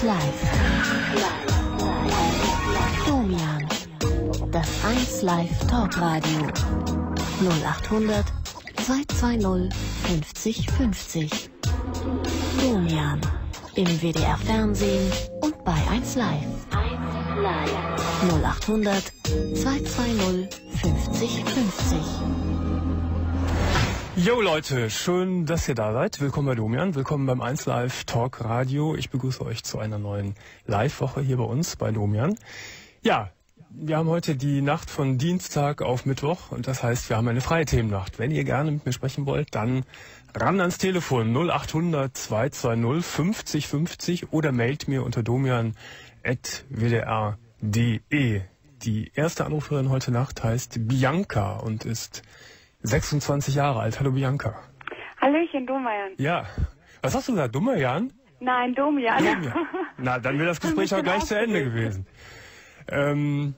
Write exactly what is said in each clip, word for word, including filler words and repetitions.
Live. Domian. Das eins Live Talkradio. null achthundert zweihundertzweißig fünfzig fünfzig. Domian. Im W D R Fernsehen und bei eins Live. null achthundert zweihundertzweißig fünfzig fünfzig. Jo Leute, schön, dass ihr da seid. Willkommen bei Domian, willkommen beim eins Live Talk Radio. Ich begrüße euch zu einer neuen Live-Woche hier bei uns bei Domian. Ja, wir haben heute die Nacht von Dienstag auf Mittwoch und das heißt, wir haben eine freie Themennacht. Wenn ihr gerne mit mir sprechen wollt, dann ran ans Telefon null achthundert zweihundertzweißig fünfzig fünfzig oder mailt mir unter domian at w d r punkt d e. Die erste Anruferin heute Nacht heißt Bianca und ist sechsundzwanzig Jahre alt. Hallo Bianca. Hallöchen, Domian. Ja. Was hast du gesagt? Domian? Nein, Domian. Domian. Na, dann wäre das Gespräch auch gleich zu Ende gewesen. Ähm,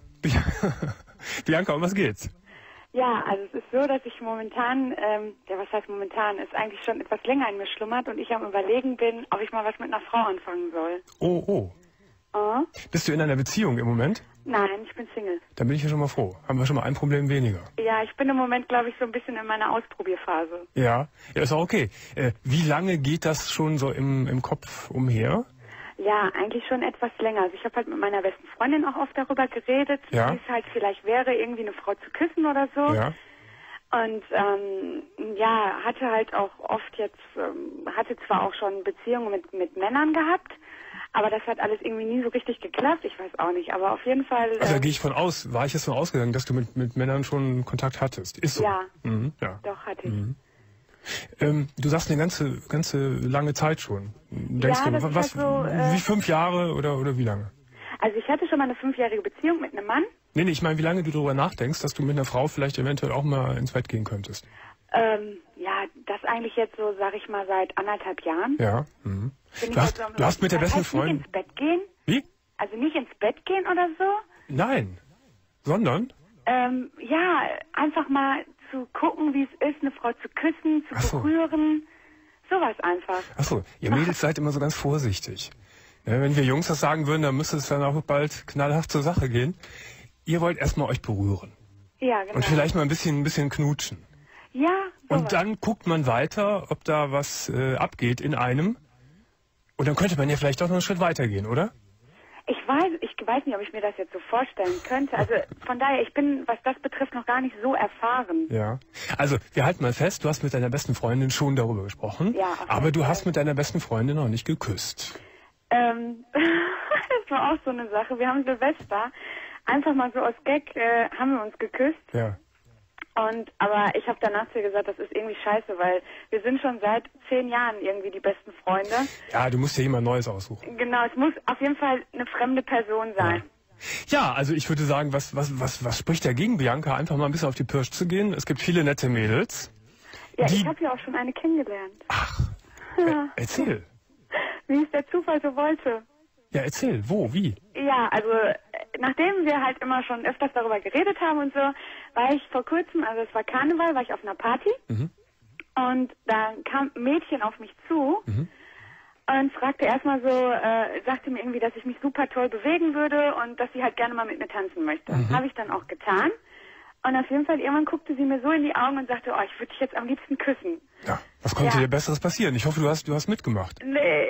Bianca, um was geht's? Ja, also es ist so, dass ich momentan, ähm, ja was heißt momentan, ist eigentlich schon etwas länger in mir schlummert und ich am Überlegen bin, ob ich mal was mit einer Frau anfangen soll. Oh, oh. Oh? Bist du in einer Beziehung im Moment? Nein, ich bin Single. Dann bin ich ja schon mal froh. Haben wir schon mal ein Problem weniger. Ja, ich bin im Moment, glaube ich, so ein bisschen in meiner Ausprobierphase. Ja, ja, ist auch okay. Äh, wie lange geht das schon so im, im Kopf umher? Ja, eigentlich schon etwas länger. Also ich habe halt mit meiner besten Freundin auch oft darüber geredet, ja. wie es halt vielleicht wäre, irgendwie eine Frau zu küssen oder so. Ja. Und ähm, ja, hatte halt auch oft jetzt, ähm, hatte zwar auch schon Beziehungen mit, mit Männern gehabt, aber das hat alles irgendwie nie so richtig geklappt. Ich weiß auch nicht, aber auf jeden Fall... Also da äh, gehe ich von aus, war ich jetzt von ausgegangen, dass du mit, mit Männern schon Kontakt hattest. Ist so? Ja, mhm, ja. doch hatte ich. Mhm. Ähm, du sagst eine ganze, ganze lange Zeit schon. Denkst Ja, du, das was, ist halt so, äh, wie fünf Jahre oder, oder wie lange? Also ich hatte schon mal eine fünfjährige Beziehung mit einem Mann. Nee, nee, ich meine, wie lange du darüber nachdenkst, dass du mit einer Frau vielleicht eventuell auch mal ins Bett gehen könntest. Ähm, ja, das eigentlich jetzt so, sag ich mal, seit anderthalb Jahren. Ja. Mhm. Bin Du ich hast, halt so, du hast mit der das besten heißt nicht Freundin... ins Bett gehen? Wie? Also nicht ins Bett gehen oder so? Nein. Sondern? Ähm, ja, einfach mal zu gucken, wie es ist, eine Frau zu küssen, zu Ach so. berühren. Sowas einfach. Achso, ihr Mädels seid immer so ganz vorsichtig. Ja, wenn wir Jungs das sagen würden, dann müsste es dann auch bald knallhart zur Sache gehen. Ihr wollt erstmal euch berühren. Ja, genau. Und vielleicht mal ein bisschen, ein bisschen knutschen. Ja, sowas. Und dann guckt man weiter, ob da was äh, abgeht in einem. Und dann könnte man ja vielleicht auch noch einen Schritt weiter gehen, oder? Ich weiß, ich weiß nicht, ob ich mir das jetzt so vorstellen könnte. Also von daher, ich bin, was das betrifft, noch gar nicht so erfahren. Ja. Also wir halten mal fest, du hast mit deiner besten Freundin schon darüber gesprochen. Ja, auf jeden aber du Fall. hast mit deiner besten Freundin noch nicht geküsst. Ähm, das war auch so eine Sache. Wir haben Silvester einfach mal so aus Gag äh, haben wir uns geküsst. Ja. Und aber ich habe danach zu ihr gesagt, das ist irgendwie scheiße, weil wir sind schon seit zehn Jahren irgendwie die besten Freunde. Ja, du musst ja jemand Neues aussuchen. Genau, es muss auf jeden Fall eine fremde Person sein. Ja. Ja, also ich würde sagen, was, was, was, was spricht dagegen, Bianca, einfach mal ein bisschen auf die Pirsch zu gehen? Es gibt viele nette Mädels. Ja, die... ich habe ja auch schon eine kennengelernt. Ach, Ja. e- erzähl. Wie es der Zufall so wollte. Ja, erzähl. Wo, wie? Ja, also äh, nachdem wir halt immer schon öfters darüber geredet haben und so, war ich vor kurzem, also es war Karneval, war ich auf einer Party Mhm. und dann kam ein Mädchen auf mich zu Mhm. und fragte erstmal so, äh, sagte mir irgendwie, dass ich mich super toll bewegen würde und dass sie halt gerne mal mit mir tanzen möchte. Mhm. Habe ich dann auch getan. Und auf jeden Fall, irgendwann guckte sie mir so in die Augen und sagte, oh, ich würde dich jetzt am liebsten küssen. Ja, was konnte Ja. dir Besseres passieren? Ich hoffe, du hast, du hast mitgemacht. Nee,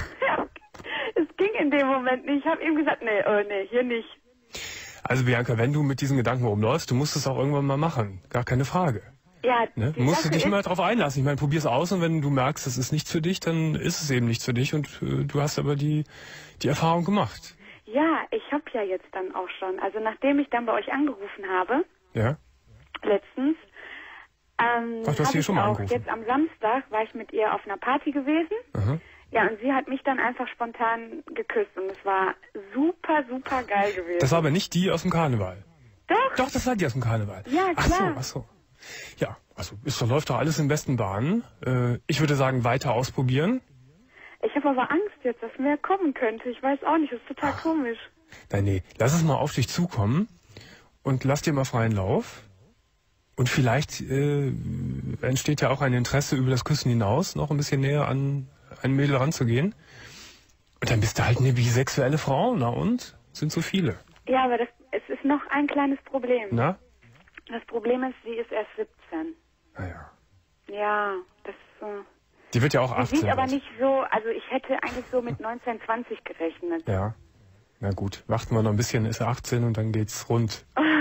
es ging in dem Moment nicht. Ich habe ihm gesagt, nee, oh nee, hier nicht. Also Bianca, wenn du mit diesen Gedanken rumläufst, du musst es auch irgendwann mal machen. Gar keine Frage. Ja, Ne? die Du musst Sache dich ist, immer darauf einlassen. Ich meine, probier's aus und wenn du merkst, es ist nichts für dich, dann ist es eben nichts für dich und äh, du hast aber die, die Erfahrung gemacht. Ja, ich habe ja jetzt dann auch schon, also nachdem ich dann bei euch angerufen habe, Ja? letztens, ähm, Ach, du hast habe hier ich schon mal auch, angerufen. jetzt am Samstag war ich mit ihr auf einer Party gewesen. Aha. Ja, und sie hat mich dann einfach spontan geküsst und es war super, super geil gewesen. Das war aber nicht die aus dem Karneval. Doch, Doch, das war die aus dem Karneval. Ja, Ach so, klar. ach so. Ja, also es verläuft doch alles in besten Bahnen. Äh, ich würde sagen, weiter ausprobieren. ich habe aber Angst jetzt, dass mehr kommen könnte. Ich weiß auch nicht, das ist total Ach. komisch. Nein, nee, lass es mal auf dich zukommen und lass dir mal freien Lauf. Und vielleicht äh, entsteht ja auch ein Interesse über das Küssen hinaus, noch ein bisschen näher an ein Mädel ranzugehen. Und dann bist du halt eine bisexuelle Frau, na und? Sind so viele. Ja, aber das, es ist noch ein kleines Problem. Na? Das Problem ist, sie ist erst siebzehn. Naja. Ja, das... Äh, Die wird ja auch achtzehn. Sie sieht aber aus. nicht so, also ich hätte eigentlich so mit neunzehn, zwanzig gerechnet. Ja. Na gut, warten wir noch ein bisschen, ist er achtzehn und dann geht's rund.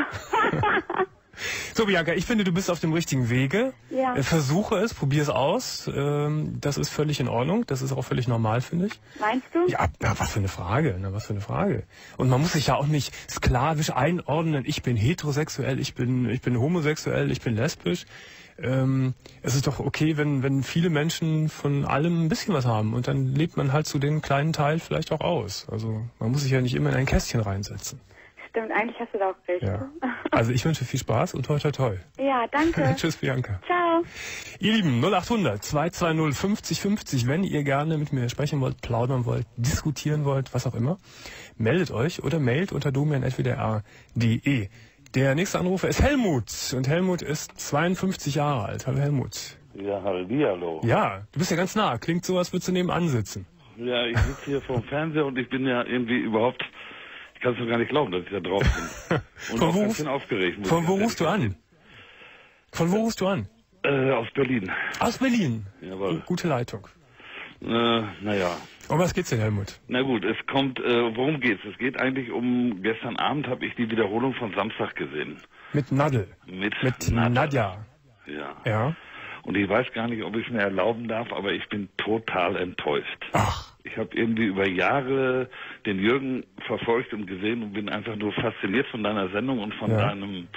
So, Bianca, ich finde, du bist auf dem richtigen Wege. Ja. Äh, Versuche es, probier es aus. Ähm, das ist völlig in Ordnung. Das ist auch völlig normal, finde ich. Meinst du? Ja, na, was für eine Frage, na, was für eine Frage. Und man muss sich ja auch nicht sklavisch einordnen. Ich bin heterosexuell, ich bin, ich bin homosexuell, ich bin lesbisch. Ähm, es ist doch okay, wenn, wenn viele Menschen von allem ein bisschen was haben. Und dann lebt man halt zu den kleinen Teil vielleicht auch aus. Also man muss sich ja nicht immer in ein Kästchen reinsetzen. Stimmt, eigentlich hast du da auch recht. Ja. Also ich wünsche viel Spaß und toi toi toi. Ja, danke. Tschüss, Bianca. Ciao. Ihr Lieben, null acht hundert, zwei zwei null, fünfzig fünfzig, wenn ihr gerne mit mir sprechen wollt, plaudern wollt, diskutieren wollt, was auch immer, meldet euch oder mailt unter domian at w d r punkt d e. Der nächste Anrufer ist Helmut und Helmut ist zweiundfünfzig Jahre alt. Hallo Helmut. Ja, hallo. Ja, du bist ja ganz nah. Klingt so, als würdest du nebenan sitzen. Ja, ich sitze hier vorm Fernseher und ich bin ja irgendwie überhaupt, ich kann es doch gar nicht glauben, dass ich da drauf bin. Und Von auch wo ein rufst- bisschen aufgeregt. muss Von ich wo ganz rufst du ehrlich an? Von wo rufst du an? sagen. Äh, aus Berlin. Aus Berlin. Jawohl. Gute Leitung. Äh, naja. Um was geht's denn, Helmut? Na gut, es kommt, äh, worum geht's? Es geht eigentlich um, gestern Abend habe ich die Wiederholung von Samstag gesehen. Mit Nadel. Mit, Mit Nadja. Nadja. Ja. Ja. Und ich weiß gar nicht, ob ich es mir erlauben darf, aber ich bin total enttäuscht. Ach. Ich habe irgendwie über Jahre den Jürgen verfolgt und gesehen und bin einfach nur fasziniert von deiner Sendung und von Ja. deinem,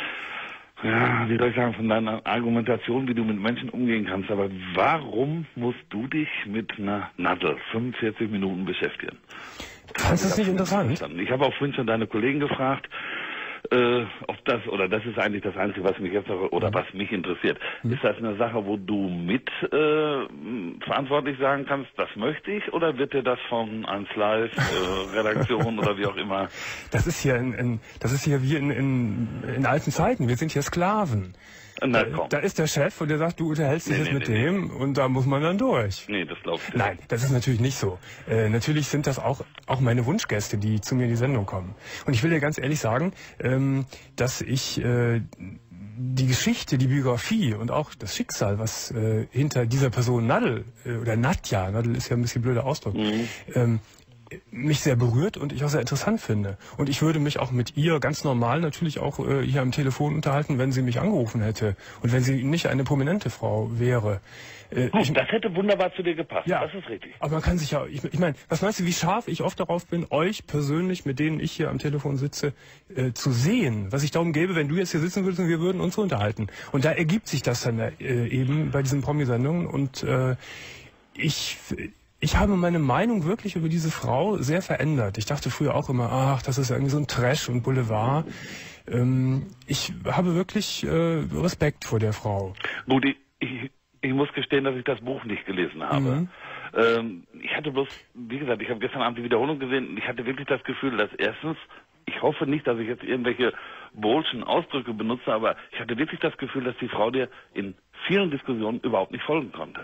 ja, wie soll ich sagen, von deiner Argumentation, wie du mit Menschen umgehen kannst. Aber warum musst du dich mit einer Nadel fünfundvierzig Minuten beschäftigen? Fandest du das nicht interessant? Ich habe auch vorhin schon deine Kollegen gefragt, äh, ob das, oder das ist eigentlich das Einzige, was mich jetzt noch, oder was mich interessiert. Hm. Ist das eine Sache, wo du mit äh, verantwortlich sagen kannst, das möchte ich, oder wird dir das von eins Live, äh, Redaktion oder wie auch immer? Das ist hier in, in das ist hier wie in, in, in alten Zeiten. Wir sind hier Sklaven. Na Da, komm. da ist der Chef und der sagt, du unterhältst dich Nee, jetzt nee, mit nee, dem und da muss man dann durch. Nee, das glaubst du Nein, das ist natürlich nicht so. Äh, natürlich sind das auch, auch meine Wunschgäste, die zu mir in die Sendung kommen. Und ich will dir ganz ehrlich sagen, ähm, dass ich äh, die Geschichte, die Biografie und auch das Schicksal, was äh, hinter dieser Person Nadel, äh, oder Nadja, Nadel ist ja ein bisschen blöder Ausdruck, Mhm. ähm, mich sehr berührt und ich auch sehr interessant finde. Und ich würde mich auch mit ihr ganz normal natürlich auch äh, hier am Telefon unterhalten, wenn sie mich angerufen hätte und wenn sie nicht eine prominente Frau wäre. Äh, Gut, ich, das hätte wunderbar zu dir gepasst. ja, Das ist richtig. aber man kann sich ja, ich, ich meine, was meinst du, wie scharf ich oft darauf bin, euch persönlich, mit denen ich hier am Telefon sitze, äh, zu sehen? Was ich darum gäbe, wenn du jetzt hier sitzen würdest und wir würden uns unterhalten. Und da ergibt sich das dann äh, eben bei diesen Promi-Sendungen und äh, ich... Ich habe meine Meinung wirklich über diese Frau sehr verändert. Ich dachte früher auch immer, ach, das ist ja irgendwie so ein Trash und Boulevard. Ähm, ich habe wirklich äh, Respekt vor der Frau. Gut, ich, ich, ich muss gestehen, dass ich das Buch nicht gelesen habe. Mhm. Ähm, ich hatte bloß, wie gesagt, ich habe gestern Abend die Wiederholung gesehen und ich hatte wirklich das Gefühl, dass erstens, ich hoffe nicht, dass ich jetzt irgendwelche bolschen Ausdrücke benutze, aber ich hatte wirklich das Gefühl, dass die Frau dir in vielen Diskussionen überhaupt nicht folgen konnte.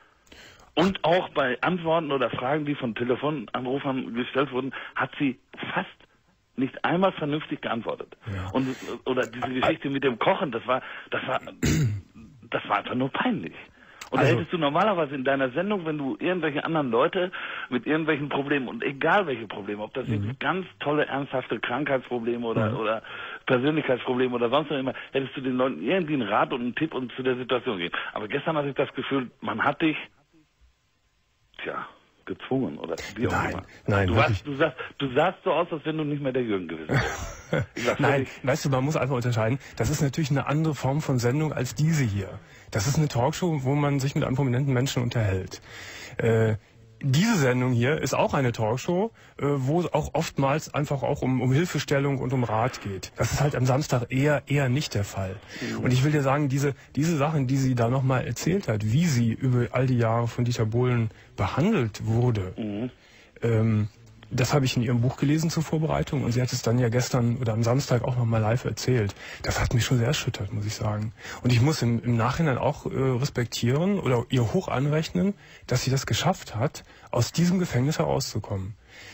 Und auch bei Antworten oder Fragen, die von Telefonanrufern gestellt wurden, hat sie fast nicht einmal vernünftig geantwortet. Ja. Und oder diese Geschichte mit dem Kochen, das war, das war, das war einfach nur peinlich. Und Also- da hättest du normalerweise in deiner Sendung, wenn du irgendwelche anderen Leute mit irgendwelchen Problemen, und egal welche Probleme, ob das Mhm. jetzt ganz tolle, ernsthafte Krankheitsprobleme oder, Mhm. oder Persönlichkeitsprobleme oder sonst noch immer, hättest du den Leuten irgendwie einen Rat und einen Tipp und zu der Situation gehen. Aber gestern hatte ich das Gefühl, man hat dich, tja, gezwungen oder wie auch Nein, immer. nein, du, wirklich. warst, du, sahst, du sahst so aus, als wenn du nicht mehr der Jürgen gewesen wärst. Ich sag Nein, völlig- weißt du, man muss einfach unterscheiden. Das ist natürlich eine andere Form von Sendung als diese hier. Das ist eine Talkshow, wo man sich mit einem prominenten Menschen unterhält. Äh, diese Sendung hier ist auch eine Talkshow, äh, wo es auch oftmals einfach auch um, um Hilfestellung und um Rat geht. Das ist halt am Samstag eher eher nicht der Fall. Und ich will dir sagen, diese diese Sachen, die sie da nochmal erzählt hat, wie sie über all die Jahre von Dieter Bohlen behandelt wurde, Mhm. ähm, das habe ich in ihrem Buch gelesen zur Vorbereitung und sie hat es dann ja gestern oder am Samstag auch nochmal live erzählt. Das hat mich schon sehr erschüttert, muss ich sagen. Und ich muss im, im Nachhinein auch äh, respektieren oder ihr hoch anrechnen, dass sie das geschafft hat, aus diesem Gefängnis herauszukommen.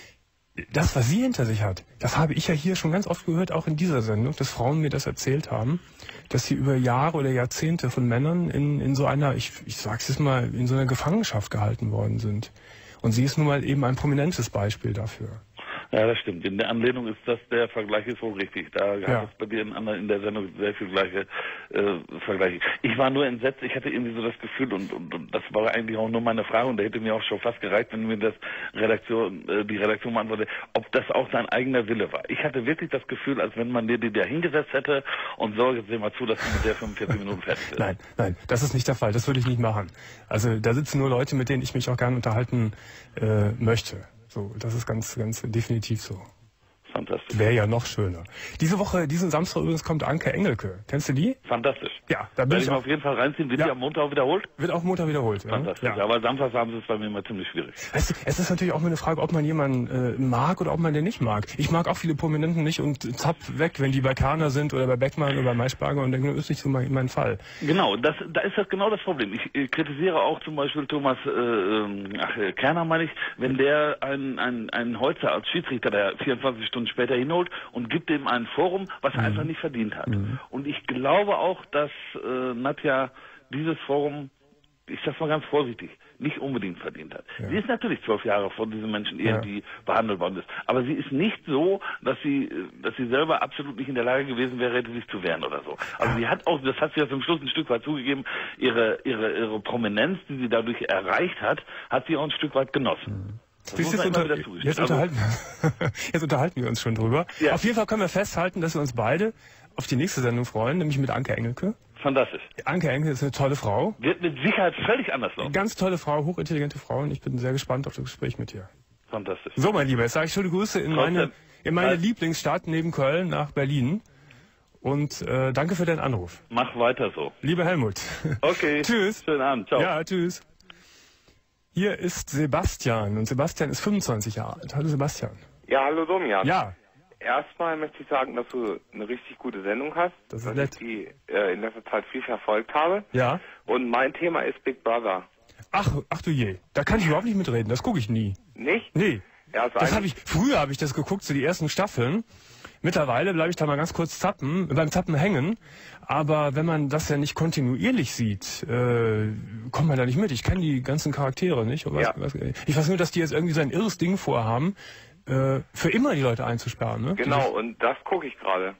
Das, was sie hinter sich hat, das habe ich ja hier schon ganz oft gehört, auch in dieser Sendung, dass Frauen mir das erzählt haben, dass sie über Jahre oder Jahrzehnte von Männern in, in so einer, ich, ich sag's jetzt mal, in so einer Gefangenschaft gehalten worden sind. Und sie ist nun mal eben ein prominentes Beispiel dafür. Ja, das stimmt. In der Anlehnung ist das, der Vergleich ist wohl richtig. Da Ja. hat es bei dir in, in der Sendung sehr viel gleiche äh, Vergleiche. Ich war nur entsetzt, ich hatte irgendwie so das Gefühl und, und, und das war eigentlich auch nur meine Frage und da hätte mir auch schon fast gereicht, wenn mir das Redaktion, äh, die Redaktion beantwortet, ob das auch sein eigener Wille war. Ich hatte wirklich das Gefühl, als wenn man dir die da hingesetzt hätte und so, jetzt seh mal zu, dass du mit der fünfundvierzig Minuten fertig bist. Nein, nein, das ist nicht der Fall. Das würde ich nicht machen. Also da sitzen nur Leute, mit denen ich mich auch gerne unterhalten äh, möchte. So, das ist ganz, ganz definitiv so. Fantastisch. Wäre ja noch schöner. Diese Woche, diesen Samstag übrigens kommt Anke Engelke. Kennst du die? Fantastisch. Ja, da bin Werde ich ich mir auch. auf jeden Fall reinziehen. Wird Ja. die am Montag auch wiederholt? Wird auch Montag wiederholt. Ja? Fantastisch. Ja. Aber Samstag haben sie es bei mir immer ziemlich schwierig. Weißt du, es ist natürlich auch mal eine Frage, ob man jemanden äh, mag oder ob man den nicht mag. Ich mag auch viele Prominenten nicht und zapp weg, wenn die bei Kerner sind oder bei Beckmann oder bei Maischberger und denke, das ist nicht so mein, mein Fall. Genau, das, da ist das genau das Problem. Ich äh, kritisiere auch zum Beispiel Thomas äh, ähm, ach, äh, Kerner, meine ich, wenn der einen, einen, einen Holzer als Schiedsrichter, der vierundzwanzig Stunden später hinholt und gibt ihm ein Forum, was er Mhm. einfach nicht verdient hat. Mhm. Und ich glaube auch, dass äh, Nadja dieses Forum, ich sag's mal ganz vorsichtig, nicht unbedingt verdient hat. Ja. Sie ist natürlich zwölf Jahre von diesen Menschen Ja. irgendwie behandelt worden ist. Aber sie ist nicht so, dass sie, äh, dass sie selber absolut nicht in der Lage gewesen wäre, hätte sich zu wehren oder so. Also sie hat auch, das hat sie ja zum Schluss ein Stück weit zugegeben, ihre, ihre, ihre Prominenz, die sie dadurch erreicht hat, hat sie auch ein Stück weit genossen. Das Siehst muss du, man jetzt, immer unter, wieder zugestehen. jetzt, Also, unterhalten, jetzt unterhalten wir uns schon drüber. Ja. Auf jeden Fall können wir festhalten, dass wir uns beide auf die nächste Sendung freuen, nämlich mit Anke Engelke. fantastisch. Anke Engelke ist eine tolle Frau. Wird mit Sicherheit völlig anders Eine laufen. ganz tolle Frau, hochintelligente Frau und ich bin sehr gespannt auf das Gespräch mit dir. Fantastisch. So, mein Lieber, jetzt sage ich schöne Grüße in meine, in meine Trotzdem. Lieblingsstadt neben Köln nach Berlin. Und äh, danke für deinen Anruf. Mach weiter so. Lieber Helmut. Okay. Tschüss. Schönen Abend. Ciao. Ja, tschüss. Hier ist Sebastian und Sebastian ist fünfundzwanzig Jahre alt. Hallo Sebastian. Ja, hallo Domian. Ja, Erstmal möchte ich sagen, dass du eine richtig gute Sendung hast, Das ist dass nett. ich die äh, in letzter Zeit viel verfolgt habe. ja. Und mein Thema ist Big Brother. Ach, ach du je. Da kann ich überhaupt nicht mitreden. Das gucke ich nie. Nicht? Nee. Ja, also Das habe eigentlich- ich, früher habe ich das geguckt, so die ersten Staffeln. Mittlerweile bleibe ich da mal ganz kurz zappen, beim Zappen hängen. Aber wenn man das ja nicht kontinuierlich sieht, äh, kommt man da nicht mit. Ich kenne die ganzen Charaktere nicht. Und was, Ja. was, ich weiß nur, dass die jetzt irgendwie so ein irres Ding vorhaben, äh, für immer die Leute einzusperren. Ne? Genau, und das gucke ich gerade.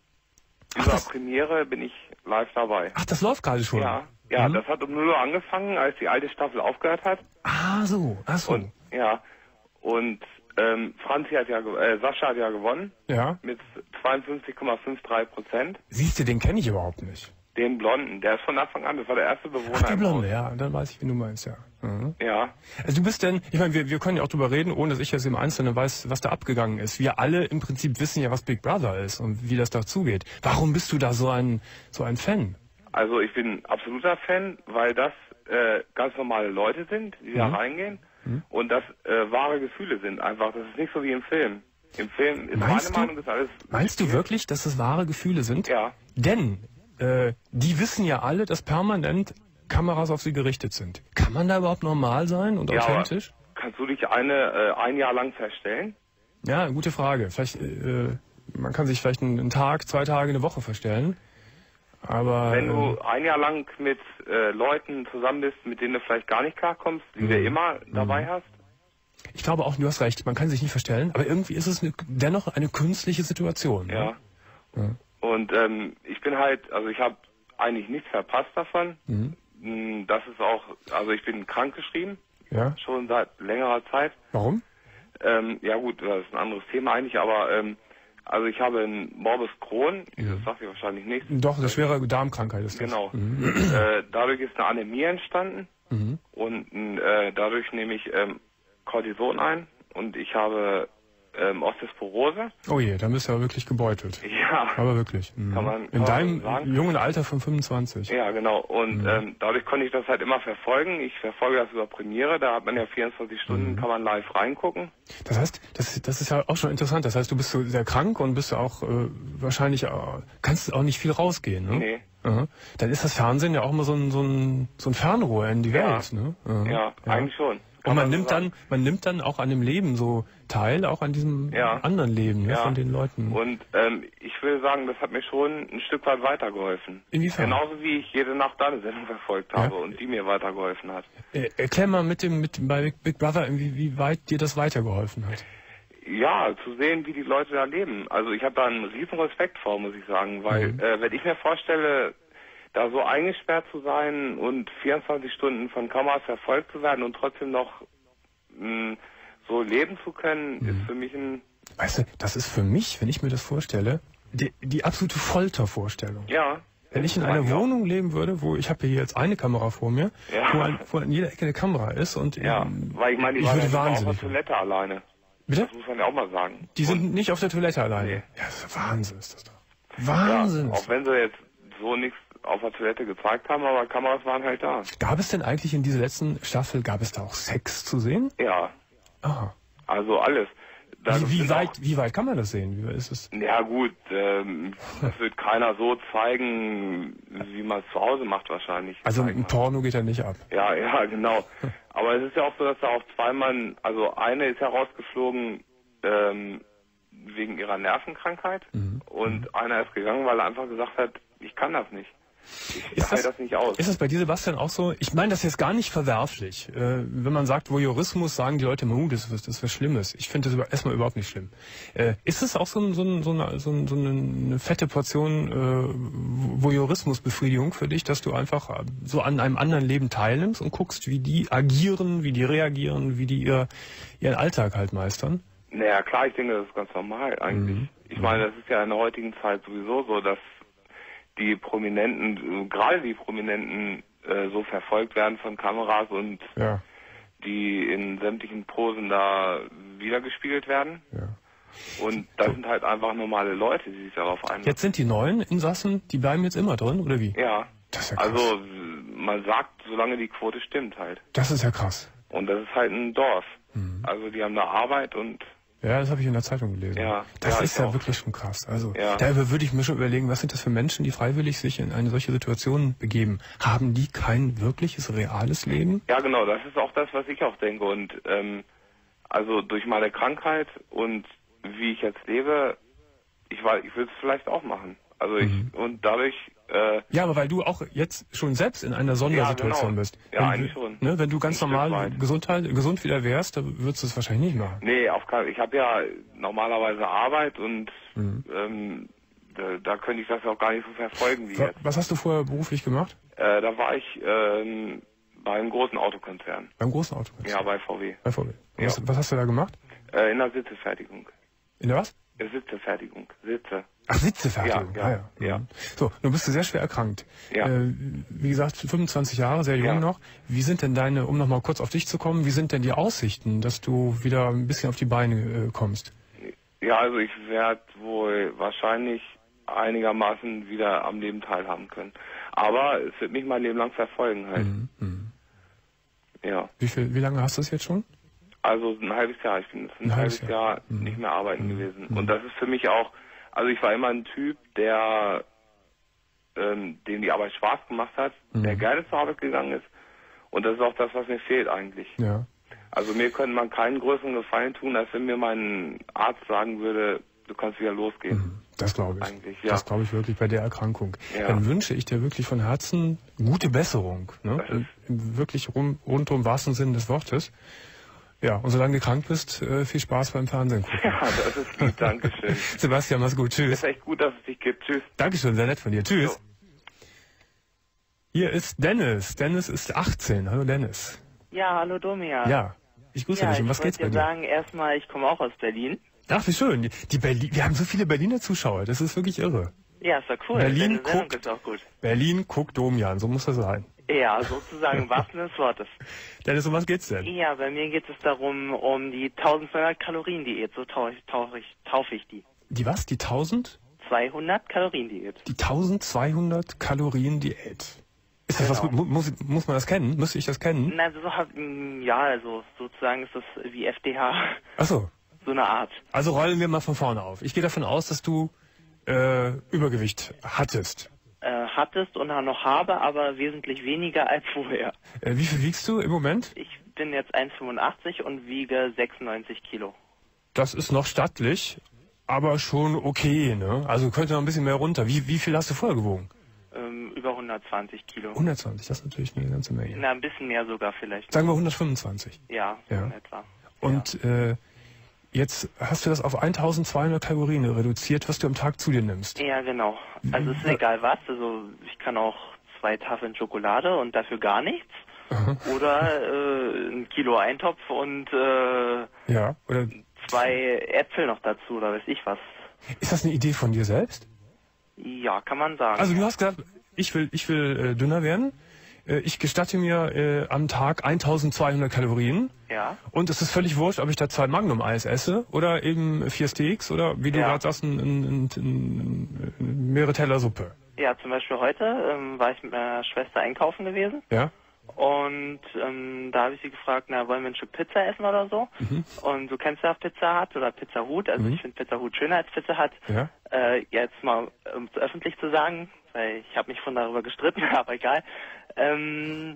Ach, Über das- Premiere bin ich live dabei. Ach, das läuft gerade schon. Ja, ja, Mhm. das hat um null Uhr angefangen, als die alte Staffel aufgehört hat. Ah, so. Ach so. Und ja, und ähm, Franzi hat ja, ge- äh, Sascha hat ja gewonnen Ja. mit zweiundfünfzig Komma fünfunddreißig Prozent. Siehst du, den kenne ich überhaupt nicht. Den Blonden, der ist von Anfang an, das war der erste Bewohner. Ach, der im Blonde, Haus. ja. Dann weiß ich, wen du meinst, ja. Mhm. Ja, Also du bist denn, ich meine, wir, wir können ja auch drüber reden, ohne dass ich jetzt im Einzelnen weiß, was da abgegangen ist. Wir alle im Prinzip wissen ja, was Big Brother ist und wie das dazugeht. Warum bist du da so ein, so ein Fan? also ich bin absoluter Fan, weil das äh, ganz normale Leute sind, die da Mhm. reingehen und das äh, wahre Gefühle sind einfach. Das ist nicht so wie im Film. Im Film ist Meinst meine du? Meinung, ist alles... Meinst du wirklich, dass das wahre Gefühle sind? Ja. Denn äh, die wissen ja alle, dass permanent Kameras auf sie gerichtet sind. Kann man da überhaupt normal sein und Ja, aber authentisch? kannst du dich eine äh, ein Jahr lang verstellen? Ja, gute Frage. Vielleicht, äh, man kann sich vielleicht einen, einen Tag, zwei Tage, eine Woche verstellen. Aber Wenn du ähm, ein Jahr lang mit äh, Leuten zusammen bist, mit denen du vielleicht gar nicht klarkommst, die du immer dabei hast, ich glaube auch, du hast recht, man kann sich nicht verstellen, aber irgendwie ist es eine, dennoch eine künstliche Situation. Ne? ja. Ja. Und ähm, ich bin halt, also ich habe eigentlich nichts verpasst davon. Mhm. Mm, Das ist auch, also ich bin krankgeschrieben, Ja. schon seit längerer Zeit. Warum? Ähm, ja gut, das ist ein anderes Thema eigentlich, aber ähm, also ich habe einen Morbus Crohn, Ja. das sagt ihr wahrscheinlich nicht. Doch, eine schwere Darmkrankheit ist das. Genau. Mhm. Äh, dadurch ist eine Anämie entstanden Mhm. und äh, dadurch nehme ich ähm, Cortison ein und ich habe ähm, Osteoporose. Oh je, dann bist du ja wirklich gebeutelt. Ja. Aber wirklich. Mhm. Kann man, kann In deinem man sagen. jungen Alter von fünfundzwanzig. Ja, genau. Und Mhm. ähm, dadurch konnte ich das halt immer verfolgen. Ich verfolge das über Premiere. Da hat man ja vierundzwanzig Stunden, Mhm. kann man live reingucken. Das heißt, das, das ist ja auch schon interessant. Das heißt, du bist so sehr krank und bist auch äh, wahrscheinlich, äh, kannst auch nicht viel rausgehen, ne? Nee. Aha. Dann ist das Fernsehen ja auch immer so ein, so ein, so ein Fernrohr in die Ja. Welt, ne? Aha. Ja, eigentlich schon. Und man so nimmt sagen. dann, man nimmt dann auch an dem Leben so teil, auch an diesem Ja. anderen Leben, ne, Ja. von den Leuten. Und ähm, ich will sagen, das hat mir schon ein Stück weit weitergeholfen. Inwiefern? Genauso wie ich jede Nacht deine Sendung verfolgt habe Ja. und die mir weitergeholfen hat. Äh, erklär mal mit dem, mit bei Big, Big Brother, wie, wie weit dir das weitergeholfen hat. Ja, zu sehen, wie die Leute da leben. Also ich habe da einen riesen Respekt vor, muss ich sagen, weil Mhm. äh, wenn ich mir vorstelle, da so eingesperrt zu sein und vierundzwanzig Stunden von Kameras verfolgt zu werden und trotzdem noch mh, so leben zu können, Mhm. ist für mich ein... Weißt du, das ist für mich, wenn ich mir das vorstelle, die, die absolute Foltervorstellung. Ja. Wenn ich in einer Wohnung leben würde, wo ich habe hier jetzt eine Kamera vor mir, Ja. wo, an, wo an jeder Ecke eine Kamera ist und Ja, ähm, weil ich meine, die ich waren würde ja auf der wahnsinnig werden. Toilette alleine. Bitte? Das muss man ja auch mal sagen. Die sind nicht auf der Toilette alleine. Nee. Ja, das ist Wahnsinn ist das doch. Wahnsinn. Ja, auch wenn sie jetzt so nichts auf der Toilette gezeigt haben, aber Kameras waren halt da. Gab es denn eigentlich in dieser letzten Staffel, gab es da auch Sex zu sehen? Ja, Aha. also alles. Da Wie, wie, sind weit, auch- wie weit kann man das sehen? Wie weit ist es? Ja gut, ähm, das wird keiner so zeigen, wie man es zu Hause macht wahrscheinlich. Also sag ich ein mal. Porno geht ja nicht ab. Ja, ja, genau. Aber es ist ja auch so, dass da auch zwei Mann, also eine ist ja rausgeflogen ähm, wegen ihrer Nervenkrankheit Mhm. und einer ist gegangen, weil er einfach gesagt hat, ich kann das nicht. Ich Ist halte das, das nicht aus. ist das bei dir, Sebastian, auch so? Ich meine das jetzt gar nicht verwerflich. Äh, wenn man sagt Voyeurismus, sagen die Leute immer, uh, das ist das was Schlimmes. Ich finde das über, erstmal überhaupt nicht schlimm. Äh, ist es auch so, ein, so, ein, so, eine, so, ein, so eine fette Portion äh, Voyeurismusbefriedigung für dich, dass du einfach äh, so an einem anderen Leben teilnimmst und guckst, wie die agieren, wie die reagieren, wie die ihr, ihren Alltag halt meistern? Naja, klar, ich denke, das ist ganz normal eigentlich. Mhm. Ich meine, das ist ja in der heutigen Zeit sowieso so, dass die Prominenten, äh, gerade die Prominenten, äh, so verfolgt werden von Kameras und Ja, die in sämtlichen Posen da wiedergespiegelt werden. ja. Und das sind halt einfach normale Leute, die sich darauf einlassen. Jetzt sind die neuen Insassen, die bleiben jetzt immer drin, oder wie? Ja, Das ist ja krass. also man sagt, solange die Quote stimmt halt. Das ist ja krass. Und das ist halt ein Dorf. Mhm. Also die haben da Arbeit und Ja, das habe ich in der Zeitung gelesen. Ja, das ja, ist ich ja auch. wirklich schon krass. Also Ja. da würde ich mir schon überlegen, was sind das für Menschen, die freiwillig sich in eine solche Situation begeben? Haben die kein wirkliches, reales Leben? ja genau, das ist auch das, was ich auch denke. Und ähm, also durch meine Krankheit und wie ich jetzt lebe, ich weiß, ich will es vielleicht auch machen. Also ich Mhm. und dadurch äh, Ja, aber weil du auch jetzt schon selbst in einer Sondersituation Ja, genau. bist. Ja, wenn, eigentlich schon. Ne, wenn du ganz Ein Stück normal weit. Gesundheit, gesund wieder wärst, dann würdest du es wahrscheinlich nicht machen. nee, auf keinen, ich habe ja normalerweise Arbeit und Mhm. ähm, da, da könnte ich das auch gar nicht so verfolgen wie Wa- jetzt. Was hast du vorher beruflich gemacht? Äh, da war ich ähm, bei einem großen Autokonzern. Beim großen Auto? Ja, bei V W. Bei V W. Ja. Was, was hast du da gemacht? Äh, in der Sitzefertigung. In der was? Äh, Sitzefertigung. Sitze. Ach, Sitzefertigung. Ja, ja, Ah, ja. Mhm. So, nun bist du sehr schwer erkrankt. Ja. Äh, wie gesagt, fünfundzwanzig Jahre, sehr jung Ja. noch. Wie sind denn deine, um nochmal kurz auf dich zu kommen, wie sind denn die Aussichten, dass du wieder ein bisschen auf die Beine äh, kommst? Ja, also ich werde wohl wahrscheinlich einigermaßen wieder am Leben teilhaben können. Aber es wird mich mein Leben lang verfolgen halt. Mhm. Mhm. Ja. Wie viel, wie lange hast du es jetzt schon? Also ein halbes Jahr. Ich bin jetzt ein, Ein halbes halbes Jahr, Jahr. Mhm. nicht mehr arbeiten Mhm. gewesen. Mhm. Und das ist für mich auch, also ich war immer ein Typ, der ähm, dem die Arbeit Spaß gemacht hat, Mhm. der gerne zur Arbeit gegangen ist. Und das ist auch das, was mir fehlt eigentlich. Ja. Also mir könnte man keinen größeren Gefallen tun, als wenn mir mein Arzt sagen würde, du kannst wieder losgehen. Mhm. Das glaube ich. Eigentlich, ja. Das glaube ich wirklich bei der Erkrankung. Ja. Dann wünsche ich dir wirklich von Herzen gute Besserung. Ne? Das ist- Im, im wirklich rum, rundum wahrsten Sinne des Wortes. Ja, und solange du krank bist, äh, viel Spaß beim Fernsehen gucken. Ja, das ist lieb, Dankeschön. Sebastian, mach's gut. Tschüss. Ist echt gut, dass es dich gibt. Tschüss. Dankeschön, sehr nett von dir. Tschüss. Hier ist Dennis. Dennis ist achtzehn. Hallo Dennis. Ja, hallo Domian. Ja, ich grüße ja, dich. Um ich was geht's bei wollte dir dir? sagen, erstmal, ich komme auch aus Berlin. Ach, wie schön. Die Berlin, wir haben so viele Berliner Zuschauer. Das ist wirklich irre. Ja, ist doch cool. Berlin Deine Sendung guckt. ist auch gut. Berlin guckt Domian. So muss das sein. Ja, sozusagen im wahrsten Sinne des Wortes. Dennis, um was geht's denn? Ja, bei mir geht es darum, um die tausendzweihundert Kalorien Diät. So taufe ich, taufe ich, taufe ich die. Die was? Die tausend? zweihundert Kalorien Diät. Die tausendzweihundert Kalorien Diät. Ist das Genau. was, mu- muss, muss man das kennen? Müsste ich das kennen? Na, so, hab- mm, ja, also sozusagen ist das wie F D H. Ach so. So eine Art. Also rollen wir mal von vorne auf. Ich gehe davon aus, dass du äh, Übergewicht hattest. Äh, hattest und noch habe, aber wesentlich weniger als vorher. Äh, wie viel wiegst du im Moment? Ich bin jetzt eins Komma fünfundachtzig und wiege sechsundneunzig Kilo. Das ist noch stattlich, aber schon okay, ne? Also könnte noch ein bisschen mehr runter. Wie, wie viel hast du vorher gewogen? Ähm, über hundertzwanzig Kilo. hundertzwanzig, das ist natürlich eine ganze Menge. Na, ein bisschen mehr sogar vielleicht. Sagen wir hundertfünfundzwanzig. Ja, so Ja. in etwa. Und äh, jetzt hast du das auf eintausendzweihundert Kalorien reduziert, was du am Tag zu dir nimmst. Ja, genau. Also es ist egal was. Also ich kann auch zwei Tafeln Schokolade und dafür gar nichts. Oder äh, ein Kilo Eintopf und äh, Ja, oder zwei Äpfel noch dazu oder weiß ich was. ist das eine Idee von dir selbst? Ja, kann man sagen. Also du hast gesagt, ich will, ich will äh, dünner werden. Äh, ich gestatte mir äh, am Tag eintausendzweihundert Kalorien. Ja. Und es ist völlig wurscht, ob ich da zwei Magnum-Eis esse oder eben vier Steaks oder wie du Ja. gerade sagst, ein, ein, ein, ein, ein, mehrere Teller Suppe. Ja, zum Beispiel heute ähm, war ich mit meiner Schwester einkaufen gewesen. Ja? Und ähm, da habe ich sie gefragt, na, wollen wir ein Stück Pizza essen oder so? Mhm. Und du kennst ja Pizza Hut oder Pizza Hut. Also Mhm. ich finde Pizza Hut schöner als Pizza Hut. Ja? Äh, jetzt mal, um es öffentlich zu sagen, weil ich habe mich von darüber gestritten, aber egal. Ähm,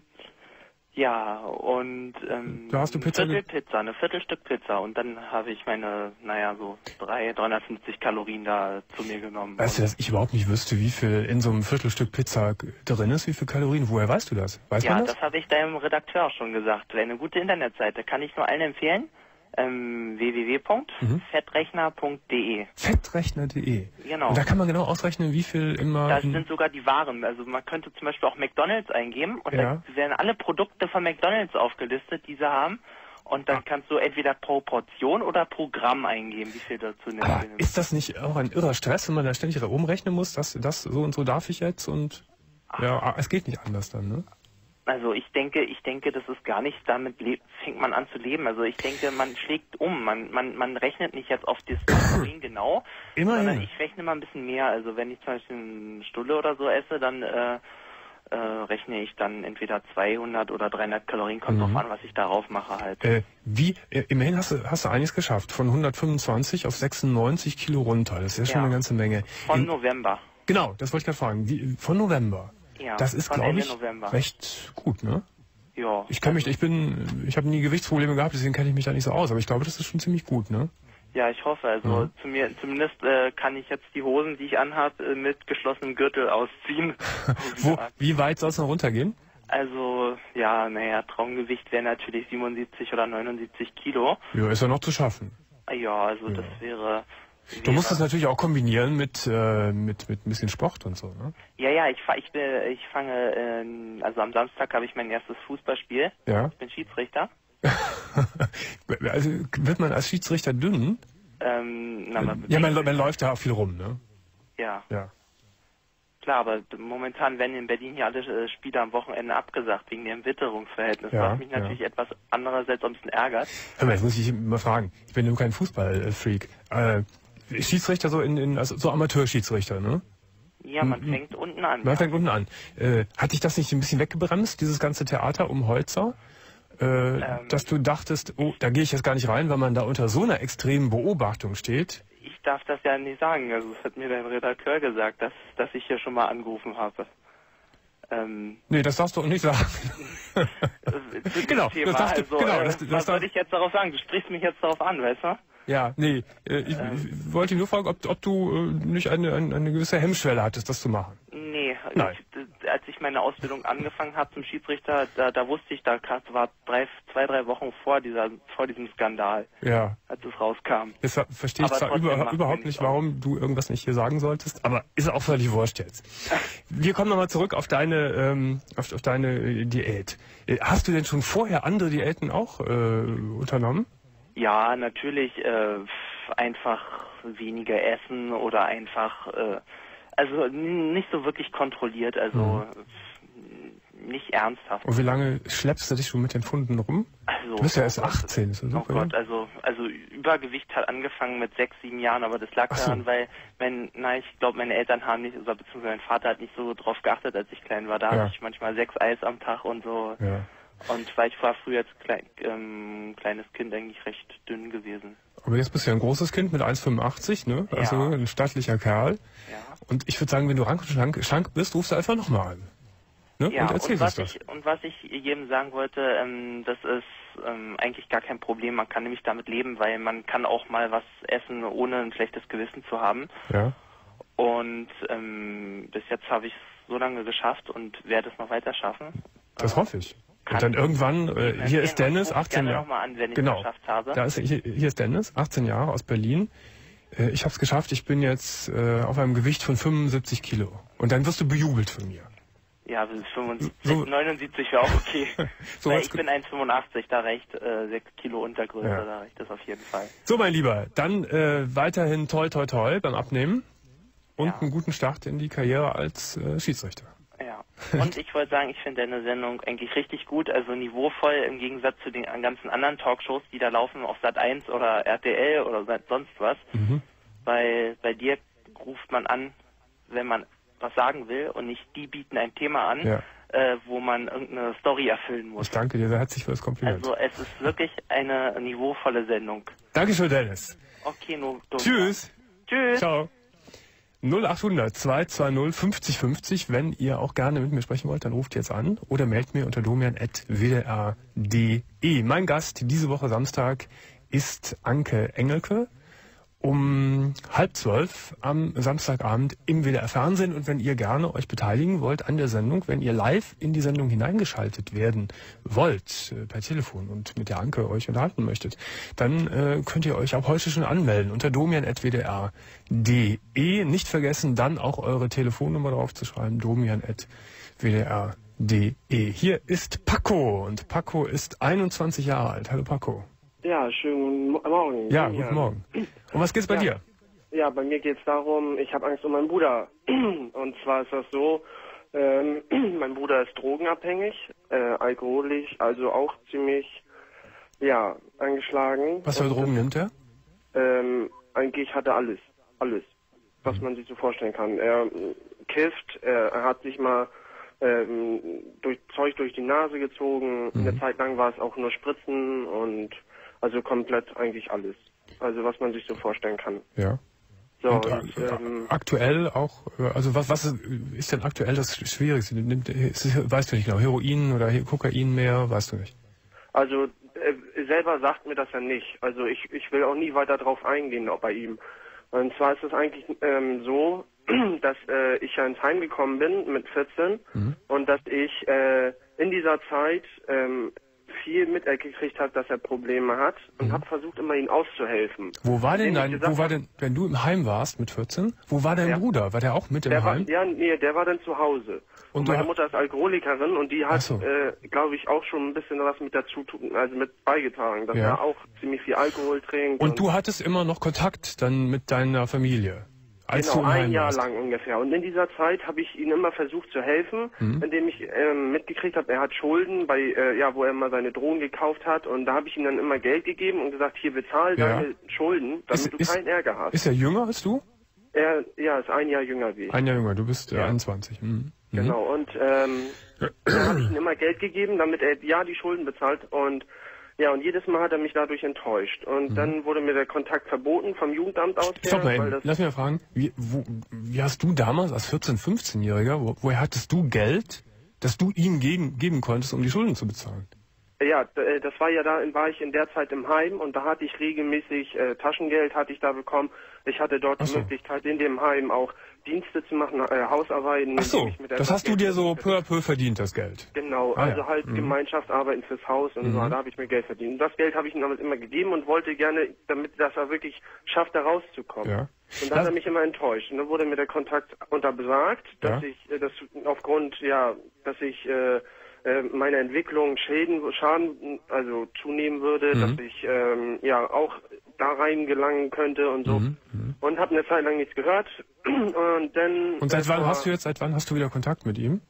ja, und ähm, Da hast du Pizza Viertel ge- Pizza, eine Viertelstück Pizza. Und dann habe ich meine, naja, so drei, dreihundertfünfzig Kalorien da zu mir genommen. Weißt du, dass ich überhaupt nicht wüsste, wie viel in so einem Viertelstück Pizza drin ist, wie viel Kalorien? Woher weißt du das? Weiß Ja, man das? das habe ich deinem Redakteur auch schon gesagt. Wäre eine gute Internetseite, kann ich nur allen empfehlen. Ähm, w w w punkt fettrechner punkt d e. Fettrechner punkt de. Genau. Und da kann man genau ausrechnen, wie viel immer... Da in- sind sogar die Waren. Also man könnte zum Beispiel auch McDonalds eingeben und Ja. da werden alle Produkte von McDonalds aufgelistet, die sie haben. Und dann Ah. kannst du entweder pro Portion oder pro Gramm eingeben, wie viel dazu nimmst. Aber ist das nicht auch ein irrer Stress, wenn man da ständig da oben rechnen muss, dass das so und so darf ich jetzt und... Ja, es geht nicht anders dann, ne? Also ich denke, ich denke, das ist gar nicht, damit le- fängt man an zu leben. Also ich denke, man schlägt um. Man, man, man rechnet nicht jetzt auf das Kalorien genau, Immerhin. sondern ich rechne mal ein bisschen mehr. Also wenn ich zum Beispiel eine Stulle oder so esse, dann äh, äh, rechne ich dann entweder zweihundert oder dreihundert Kalorien. Kommt Mhm. drauf an, was ich darauf mache halt. Äh, wie, äh, immerhin hast du, hast du einiges geschafft. Von hundertfünfundzwanzig auf sechsundneunzig Kilo runter. Das ist ja schon Ja. eine ganze Menge. Von In, November. genau, das wollte ich gerade fragen. Wie, von November. Ja, Das ist, von glaube Ende ich, November. recht gut, ne? Ja. Ich kann mich, ich bin, ich habe nie Gewichtsprobleme gehabt, deswegen kenne ich mich da nicht so aus. Aber ich glaube, das ist schon ziemlich gut, ne? Ja, ich hoffe. Also Mhm. zu mir, zumindest äh, kann ich jetzt die Hosen, die ich anhabe, äh, mit geschlossenem Gürtel ausziehen. Wo, wie weit soll es noch runtergehen? Also, ja, naja, Traumgewicht wäre natürlich siebenundsiebzig oder neunundsiebzig Kilo. Ja, ist ja noch zu schaffen. Ja, also das wäre... Du musst es wäre- natürlich auch kombinieren mit, äh, mit, mit ein bisschen Sport und so, ne? Ja, ja, ich, fa- ich, bin, ich fange, äh, also am Samstag habe ich mein erstes Fußballspiel. Ja. Ich bin Schiedsrichter. Also wird man als Schiedsrichter dünn? Ähm, na, man, Ja, man, man läuft ja auch viel rum, ne? ja, Ja. klar, aber d- momentan werden in Berlin hier alle äh, Spiele am Wochenende abgesagt, wegen dem Witterungsverhältnis, Ja, was mich ja. natürlich etwas andererseits ein bisschen ärgert. Hör mal, jetzt muss ich mal fragen. Ich bin nur kein Fußballfreak. Äh, Schiedsrichter so in, in also so Amateurschiedsrichter, ne? Ja, man fängt unten an. Man ja. fängt unten an. Äh, hat dich das nicht ein bisschen weggebremst, dieses ganze Theater um Holzer? Äh, dass du dachtest, oh, da gehe ich jetzt gar nicht rein, weil man da unter so einer extremen Beobachtung steht. Ich darf das ja nicht sagen. Also das hat mir der Redakteur gesagt, dass, dass ich hier schon mal angerufen habe. Ähm, Nee, das darfst du auch nicht sagen. äh, zu diesem Genau, Thema. das darf du- also, genau, äh, das- das was darf- soll ich jetzt darauf sagen? Du sprichst mich jetzt darauf an, weißt du? Ja, nee, äh, ich, ich wollte nur fragen, ob, ob du äh, nicht eine, eine, eine gewisse Hemmschwelle hattest, das zu machen. Nee, Nein. ich, als ich meine Ausbildung angefangen habe zum Schiedsrichter, da, da wusste ich, da war drei, zwei, drei Wochen vor dieser, vor diesem Skandal, Ja. als es rauskam. Jetzt ver- verstehe ich Aber zwar trotzdem über, macht mir überhaupt nichts nicht, warum du irgendwas nicht hier sagen solltest, aber ist auch völlig wurscht jetzt. Wir kommen nochmal zurück auf deine, ähm, auf, auf deine äh, Diät. Äh, Hast du denn schon vorher andere Diäten auch äh, unternommen? Ja, natürlich äh, einfach weniger essen oder einfach, äh, also n- nicht so wirklich kontrolliert. Also nicht ernsthaft. Und wie lange schleppst du dich schon mit den Funden rum? Also, du bist ja oh erst Gott, achtzehn, ist das Oh super, Gott, ja? also, also Übergewicht hat angefangen mit sechs, sieben Jahren, aber das lag Ach so. daran, weil mein, na, ich glaube, meine Eltern haben nicht, oder beziehungsweise mein Vater hat nicht so drauf geachtet, als ich klein war. Da Ja. hatte ich manchmal sechs Eis am Tag und so. Ja. Und weil ich war früher als klein, ähm, kleines Kind eigentlich recht dünn gewesen. Aber jetzt bist du ja ein großes Kind mit eins Komma fünfundachtzig, ne? Also Ja. ein stattlicher Kerl. Ja. Und ich würde sagen, wenn du rank und schlank, schlank bist, rufst du einfach nochmal an. Ne? Ja, und und erzählst was, uns das. ich, und was ich jedem sagen wollte, ähm, das ist ähm, eigentlich gar kein Problem. Man kann nämlich damit leben, weil man kann auch mal was essen, ohne ein schlechtes Gewissen zu haben. Ja. Und ähm, bis jetzt habe ich es so lange geschafft und werde es noch weiter schaffen. Das hoffe ich. Kann Und dann irgendwann, äh, ich hier ist empfehlen, Dennis, ruf achtzehn gerne Jahre. noch mal an, wenn ich Genau. es geschafft habe. Da ist, hier, hier ist Dennis, achtzehn Jahre, aus Berlin. Äh, ich habe es geschafft, ich bin jetzt äh, auf einem Gewicht von fünfundsiebzig Kilo. Und dann wirst du bejubelt von mir. Ja, bis fünfundsiebzig, So- neunundsiebzig wäre auch okay. So Weil was ich ge- bin eins Komma fünfundachtzig, da reicht äh, sechs Kilo Untergröße, Ja. da reicht das auf jeden Fall. So, mein Lieber, dann äh, weiterhin toi toi toi beim Abnehmen und Ja. einen guten Start in die Karriere als äh, Schiedsrichter. Ja. Und ich wollte sagen, ich finde deine Sendung eigentlich richtig gut, also niveauvoll im Gegensatz zu den ganzen anderen Talkshows, die da laufen auf Sat eins oder R T L oder sonst was. Mhm. Weil bei dir ruft man an, wenn man was sagen will und nicht die bieten ein Thema an, Ja. äh, wo man irgendeine Story erfüllen muss. Ich danke dir sehr herzlich für das Kompliment. Also es ist wirklich eine niveauvolle Sendung. Dankeschön, Dennis. Okay, nur dumm. Tschüss. Tschüss. Ciao. null achthundert zwei zwei null fünfzig fünfzig. Wenn ihr auch gerne mit mir sprechen wollt, dann ruft jetzt an oder meldet mir unter domian at w d r punkt d e. Mein Gast diese Woche Samstag ist Anke Engelke um halb zwölf am Samstagabend im W D R Fernsehen. Und wenn ihr gerne euch beteiligen wollt an der Sendung, wenn ihr live in die Sendung hineingeschaltet werden wollt, äh, per Telefon und mit der Anke euch unterhalten möchtet, dann äh, könnt ihr euch auch heute schon anmelden unter domian at w d r punkt d e. Nicht vergessen, dann auch eure Telefonnummer drauf zu schreiben, domian at w d r punkt d e. Hier ist Paco und Paco ist einundzwanzig Jahre alt. Hallo Paco. Ja, schönen Mo- Morgen. Ja, guten Morgen. Und was geht's bei Ja. dir? Ja, bei mir geht's darum, ich habe Angst um meinen Bruder. Und zwar ist das so, ähm, mein Bruder ist drogenabhängig, äh, alkoholisch, also auch ziemlich, ja, angeschlagen. Was für Und Drogen nimmt er? Ähm, eigentlich hat er alles, alles, was man sich so vorstellen kann. Er äh, kifft, er, er hat sich mal ähm, durch Zeug durch die Nase gezogen. Mhm. Eine Zeit lang war es auch nur Spritzen und also komplett eigentlich alles. Also was man sich so vorstellen kann. Ja. So, Und, und, äh, ähm, aktuell auch, äh, also was, was ist, ist denn aktuell das Schwierigste? Nimmt, ist, es- weißt du nicht genau, Heroin oder He- Kokain mehr, weißt du nicht? also äh, selber sagt mir das ja nicht. Also ich, ich will auch nie weiter drauf eingehen auch bei ihm. Und zwar ist es eigentlich ähm, so, dass äh, ich ja ins Heim gekommen bin mit vierzehn Mhm. und dass ich äh, in dieser Zeit ähm, viel mitgekriegt habe, dass er Probleme hat und Mhm. habe versucht, immer ihm auszuhelfen. Wo war denn Indem ich dein, gesagt wo war hab, denn, wenn du im Heim warst mit vierzehn, wo war dein Ja. Bruder? War der auch mit im Der war, Heim? ja, nee, der war dann zu Hause. Und Und du meine ha- Mutter ist Alkoholikerin und die Ach hat, so. äh, glaube ich, auch schon ein bisschen was mit dazu tun, also mit beigetragen, dass Ja. er auch ziemlich viel Alkohol trinkt. Und du hattest immer noch Kontakt dann mit deiner Familie, als Genau, du im ein Heim Jahr warst? lang ungefähr. Und in dieser Zeit habe ich ihm immer versucht zu helfen, Mhm. indem ich ähm, mitgekriegt habe, er hat Schulden, bei äh, ja, wo er immer seine Drogen gekauft hat. Und da habe ich ihm dann immer Geld gegeben und gesagt, hier bezahl Ja. deine Schulden, damit Ist- du ist- keinen Ärger hast. Ist er jünger als du? Er ja, ist ein Jahr jünger wie ich. Ein Jahr jünger, du bist äh, Ja. einundzwanzig. Mhm. Mhm. Genau, und ähm, da habe ich ihm immer Geld gegeben, damit er ja die Schulden bezahlt. Und ja, und jedes Mal hat er mich dadurch enttäuscht. Und dann wurde mir der Kontakt verboten vom Jugendamt aus. Mhm. Stopp mal her, weil eben. das Lass mich mal fragen, wie, wo, wie hast du damals als vierzehn-, fünfzehnjähriger, wo, woher hattest du Geld, das du ihm geben, geben konntest, um die Schulden zu bezahlen? Ja, d- äh, das war ja da, war ich in der Zeit im Heim und da hatte ich regelmäßig äh, Taschengeld hatte ich da bekommen. Ich hatte dort Ach so. die Möglichkeit in dem Heim auch Dienste zu machen, äh, Hausarbeiten. Ach so, indem ich mit das etwas hast du Geld dir so verdient peu à peu verdient, das Geld. Genau, Ah, also ja. halt Mhm. Gemeinschaftsarbeiten fürs Haus und so, Mhm. da habe ich mir Geld verdient. Und das Geld habe ich ihm damals immer gegeben und wollte gerne, damit dass er wirklich schafft, da rauszukommen. Ja. Und da Lass- hat er mich immer enttäuscht. Und dann wurde mir der Kontakt untersagt, dass Ja. ich, äh, dass aufgrund, ja, dass ich äh, äh, meine Entwicklung Schäden, Schaden, also zunehmen würde, Mhm. dass ich ähm, ja auch da rein gelangen könnte und so. Mhm. Mhm. Und habe eine Zeit lang nichts gehört. Und dann. Und seit äh, wann vor- hast du jetzt, seit wann hast du wieder Kontakt mit ihm?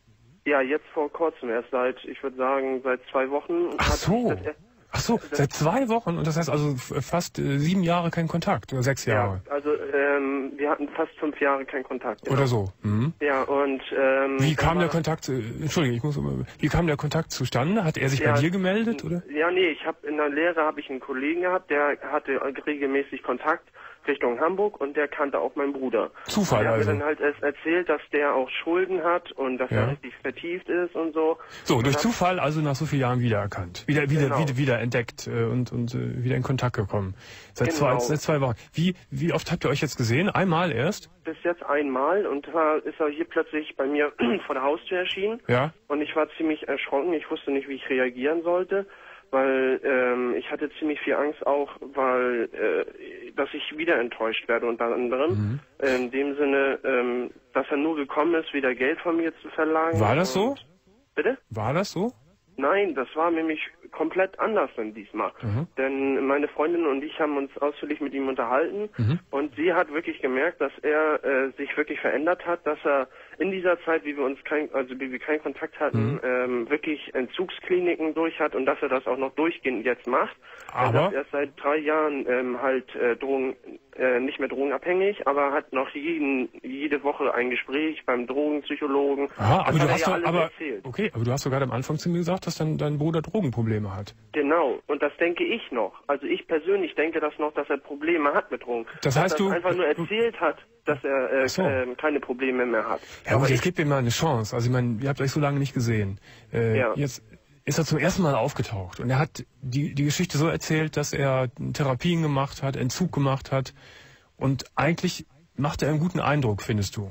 Ja, jetzt vor kurzem, erst seit, ich würde sagen, seit zwei Wochen. Ach so. Das, Ach so, seit zwei Wochen und das heißt also fast äh, sieben Jahre kein Kontakt oder sechs Jahre. Ja, also ähm, wir hatten fast fünf Jahre keinen Kontakt. Genau. Oder so. Mhm. Ja, und ähm, wie kam der Kontakt? Äh, Entschuldigung, ich muss. Wie kam der Kontakt zustande? Hat er sich ja, bei dir gemeldet oder? Ja, nee, ich habe in der Lehre habe ich einen Kollegen gehabt, der hatte regelmäßig Kontakt Richtung Hamburg und der kannte auch meinen Bruder. Zufall der also. hat mir dann halt erst erzählt, dass der auch Schulden hat und dass ja. er richtig vertieft ist und so. So, und durch Zufall also nach so vielen Jahren wiedererkannt. Wieder, wieder, genau. wieder, wieder entdeckt äh, und, und äh, wieder in Kontakt gekommen. Seit, genau. zwei, seit zwei Wochen. Wie, wie oft habt ihr euch jetzt gesehen? Einmal erst? Bis jetzt einmal und zwar ist er hier plötzlich bei mir vor der Haustür erschienen. Ja. Und ich war ziemlich erschrocken. Ich wusste nicht, wie ich reagieren sollte. Weil ähm, ich hatte ziemlich viel Angst auch, weil äh, dass ich wieder enttäuscht werde unter anderem. Mhm. Äh, in dem Sinne, ähm, dass er nur gekommen ist, wieder Geld von mir zu verlangen. War das so? Bitte? War das so? Nein, das war nämlich komplett anders dann diesmal. Mhm. Denn meine Freundin und ich haben uns ausführlich mit ihm unterhalten mhm. und sie hat wirklich gemerkt, dass er äh, sich wirklich verändert hat, dass er in dieser Zeit, wie wir uns kein, also wie wir keinen Kontakt hatten, mhm. ähm, wirklich Entzugskliniken durch hat und dass er das auch noch durchgehend jetzt macht. Aber er ist seit drei Jahren ähm, halt äh, Drogen, äh, nicht mehr drogenabhängig, aber hat noch jeden, jede Woche ein Gespräch beim Drogenpsychologen. Aha, aber das du hast ja doch, aber, erzählt. okay, aber du hast doch gerade am Anfang zu mir gesagt, dass dein, dein Bruder Drogenprobleme hat. Genau, und das denke ich noch. Also ich persönlich denke das noch, dass er Probleme hat mit Drogen. Das heißt, dass er du einfach nur erzählt hat, dass er äh, so. äh, keine Probleme mehr hat. Ja, aber jetzt gebt ihm mal eine Chance. Also ich meine, ihr habt euch so lange nicht gesehen. Äh, ja. Jetzt ist er zum ersten Mal aufgetaucht und er hat die, die Geschichte so erzählt, dass er Therapien gemacht hat, Entzug gemacht hat und eigentlich macht er einen guten Eindruck, findest du?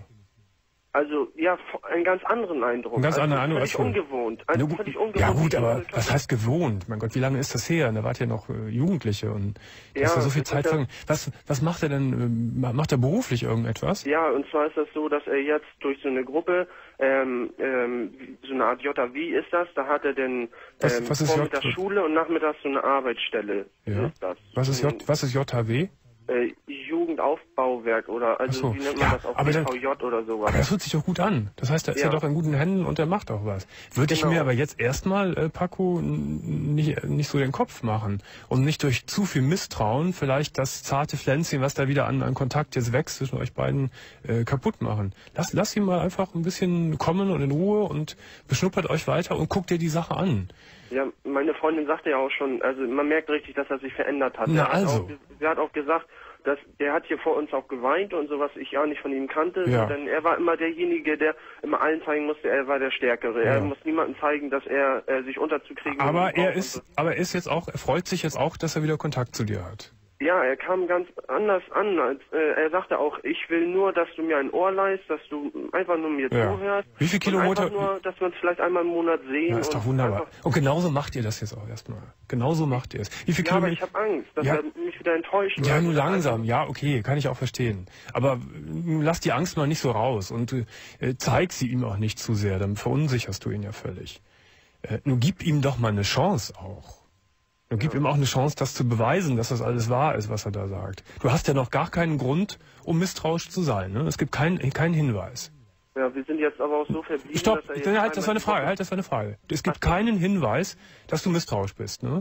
Also, ja, einen ganz anderen Eindruck. Einen ganz also, anderen Eindruck. Völlig ungewohnt. Also, ja, völlig ungewohnt. Ja gut, aber was heißt gewohnt? Mein Gott, wie lange ist das her? Da wart ihr noch äh, Jugendliche und da ja, ist ja so viel Zeit vergangen. Was, was macht er denn? Äh, macht er beruflich irgendetwas? Ja, und zwar ist das so, dass er jetzt durch so eine Gruppe, ähm, ähm, so eine Art J V ist das, da hat er dann ähm, was, was ist vormittags J Schule und nachmittags so eine Arbeitsstelle. Ja. Ist das. Was ist J, was ist J H W? Äh, Jugendaufbauwerk oder also so. wie nennt man ja, das auch, B V J oder sowas. Aber das hört sich doch gut an. Das heißt, er ist ja, ja doch in guten Händen und er macht auch was. Würde genau. ich mir aber jetzt erstmal, äh, Paco, nicht, nicht so den Kopf machen und nicht durch zu viel Misstrauen vielleicht das zarte Pflänzchen, was da wieder an, an Kontakt jetzt wächst zwischen euch beiden, äh, kaputt machen. Lass, lass ihn mal einfach ein bisschen kommen und in Ruhe und beschnuppert euch weiter und guckt dir die Sache an. Ja, meine Freundin sagte ja auch schon, also man merkt richtig, dass er sich verändert hat. Na, er also. Hat auch, sie hat auch gesagt, dass der hat hier vor uns auch geweint und so, was ich ja nicht von ihm kannte. Ja. Denn er war immer derjenige, der immer allen zeigen musste, er war der Stärkere. Ja. Er muss niemandem zeigen, dass er äh, sich unterzukriegen hat. Aber er ist, so. aber er ist jetzt auch, er freut sich jetzt auch, dass er wieder Kontakt zu dir hat. Ja, er kam ganz anders an. Als, äh, er sagte auch, ich will nur, dass du mir ein Ohr leihst, dass du einfach nur mir ja. zuhörst. Wie viele Kilometer? Einfach nur, dass wir uns vielleicht einmal im Monat sehen. Ja, ist doch wunderbar. Und genauso macht ihr das jetzt auch erstmal. Genauso macht ihr es. Wie viele ja, Kilometer? aber ich habe Angst, dass ja. er mich wieder enttäuscht. Ja, nur langsam. Ja, okay, kann ich auch verstehen. Aber lass die Angst mal nicht so raus und äh, zeig sie ihm auch nicht zu sehr, dann verunsicherst du ihn ja völlig. Äh, nur gib ihm doch mal eine Chance auch. Und gib ja. ihm auch eine Chance, das zu beweisen, dass das alles wahr ist, was er da sagt. Du hast ja noch gar keinen Grund, um misstrauisch zu sein. Ne? Es gibt keinen keinen Hinweis. Ja, wir sind jetzt aber auch so verblieben, Stopp, dass er jetzt halt, das war eine Frage, halt, das war eine Frage. Es gibt Ach, keinen Hinweis, dass du misstrauisch bist, ne?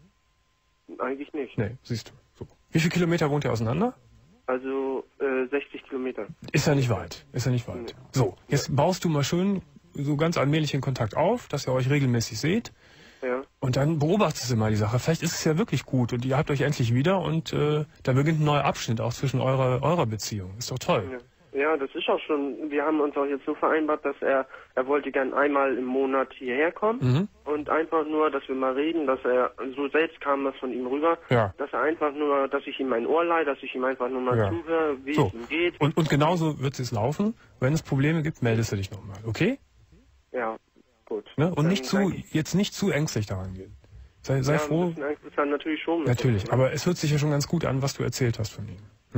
Eigentlich nicht. Nee, siehst du. So. Wie viele Kilometer wohnt ihr auseinander? Also äh, sechzig Kilometer. Ist ja nicht weit, ist ja nicht weit. Nee. So, jetzt baust du mal schön so ganz allmählich den Kontakt auf, dass ihr euch regelmäßig seht. Ja. Und dann beobachtest du mal die Sache. Vielleicht ist es ja wirklich gut und ihr habt euch endlich wieder und äh, da beginnt ein neuer Abschnitt auch zwischen eurer, eurer Beziehung. Ist doch toll. Ja. ja, das ist auch schon, wir haben uns auch jetzt so vereinbart, dass er, er wollte gern einmal im Monat hierher kommen mhm. und einfach nur, dass wir mal reden, dass er, so selbst kam das von ihm rüber, ja. dass er einfach nur, dass ich ihm mein Ohr leihe, dass ich ihm einfach nur mal ja. zuhöre, wie so. es ihm geht. Und, und genauso wird es laufen. Wenn es Probleme gibt, meldest du dich nochmal, okay? Ja. Gut. Ne? Und nicht zu, jetzt nicht zu ängstlich daran gehen. Sei, sei ja, froh. Ein bisschen Angst ist dann natürlich schon. Natürlich, uns, aber es hört sich ja schon ganz gut an, was du erzählt hast von ihm.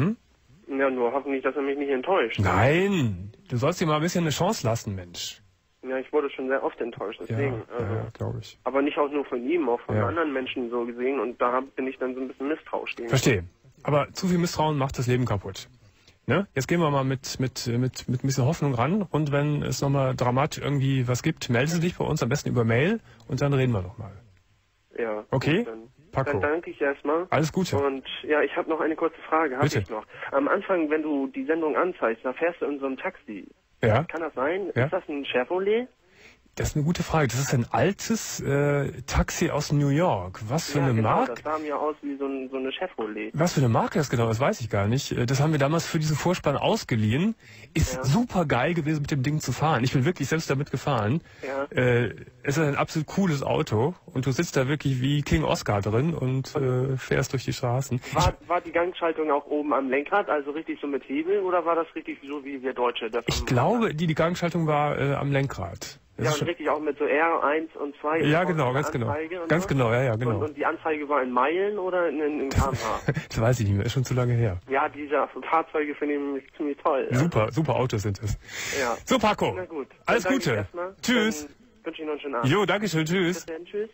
Hm? Ja, nur hoffentlich, dass er mich nicht enttäuscht. Nein, du sollst ihm mal ein bisschen eine Chance lassen, Mensch. Ja, ich wurde schon sehr oft enttäuscht, deswegen. Ja, also, ja glaube ich. Aber nicht auch nur von ihm, auch von ja. anderen Menschen so gesehen und da bin ich dann so ein bisschen misstrauisch. Verstehe. Aber zu viel Misstrauen macht das Leben kaputt. Ne? Jetzt gehen wir mal mit, mit, mit, mit ein bisschen Hoffnung ran. Und wenn es nochmal dramatisch irgendwie was gibt, melde Sie dich bei uns, am besten über Mail. Und dann reden wir nochmal. Ja. Okay? Dann, Paco. dann danke ich erstmal. Alles Gute. Und ja, ich habe noch eine kurze Frage, habe Bitte. ich noch. Am Anfang, wenn du die Sendung anzeigst, da fährst du in so einem Taxi. Ja? Kann das sein? Ja. Ist das ein Chevrolet? Das ist eine gute Frage. Das ist ein altes äh, Taxi aus New York. Was für Ja, eine genau, Marke? das sah mir aus wie so, ein, so eine Chevrolet. Was für eine Marke das genau ist, weiß ich gar nicht. Das haben wir damals für diesen Vorspann ausgeliehen. Ist Ja. super geil gewesen, mit dem Ding zu fahren. Ich bin wirklich selbst damit gefahren. Ja. Äh, es ist ein absolut cooles Auto und du sitzt da wirklich wie King Oscar drin und äh, fährst durch die Straßen. War, war die Gangschaltung auch oben am Lenkrad, also richtig so mit Hebel, oder war das richtig so wie wir Deutsche? Das Ich am- glaube, die, die Gangschaltung war äh, am Lenkrad. Das Ja, ist und schon- richtig auch mit so R eins und zwei. Ja, und genau, eine ganz genau. Anzeige und Ganz so? genau, ja, ja, genau. Und, und die Anzeige war in Meilen oder in, in, in K M H? Das weiß ich nicht mehr, ist schon zu lange her. Ja, diese Fahrzeuge finde ich ziemlich toll. Ja. Super, super Autos sind es. Ja. So, Paco, Na gut. Dann alles danke ich Gute. erstmal. Tschüss. Dann wünsche ich noch einen schönen Abend. Jo, danke schön, tschüss. Bis dann, tschüss.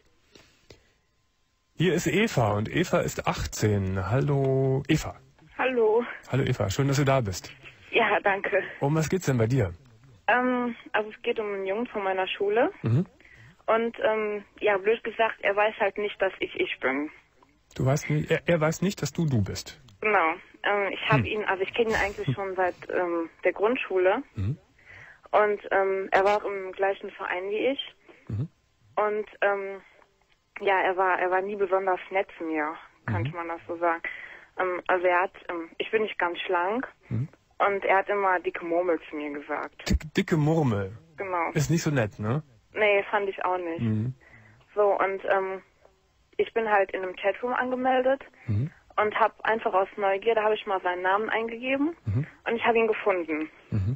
Hier ist Eva und Eva ist achtzehn. Hallo, Eva. Hallo. Hallo, Eva. Schön, dass du da bist. Ja, danke. Um was geht's denn bei dir? Ähm, also es geht um einen Jungen von meiner Schule. Mhm. Und ähm, ja, blöd gesagt, er weiß halt nicht, dass ich ich bin. Du weißt nicht, er, er weiß nicht, dass du du bist. Genau. Ähm, ich habe Hm. ihn, also ich kenne ihn eigentlich schon seit ähm, der Grundschule. Mhm. Und ähm, er war auch im gleichen Verein wie ich. Mhm. Und ähm, ja, er war, er war nie besonders nett zu mir, könnte Mhm. man das so sagen. Ähm, also er hat, ähm, ich bin nicht ganz schlank. Mhm. Und er hat immer dicke Murmel zu mir gesagt. Dick, dicke Murmel. Genau. Ist nicht so nett, ne? Nee, fand ich auch nicht. Mhm. So, und ähm, ich bin halt in einem Chatroom angemeldet Mhm. und habe einfach aus Neugier, habe ich mal seinen Namen eingegeben Mhm. und ich habe ihn gefunden. Mhm.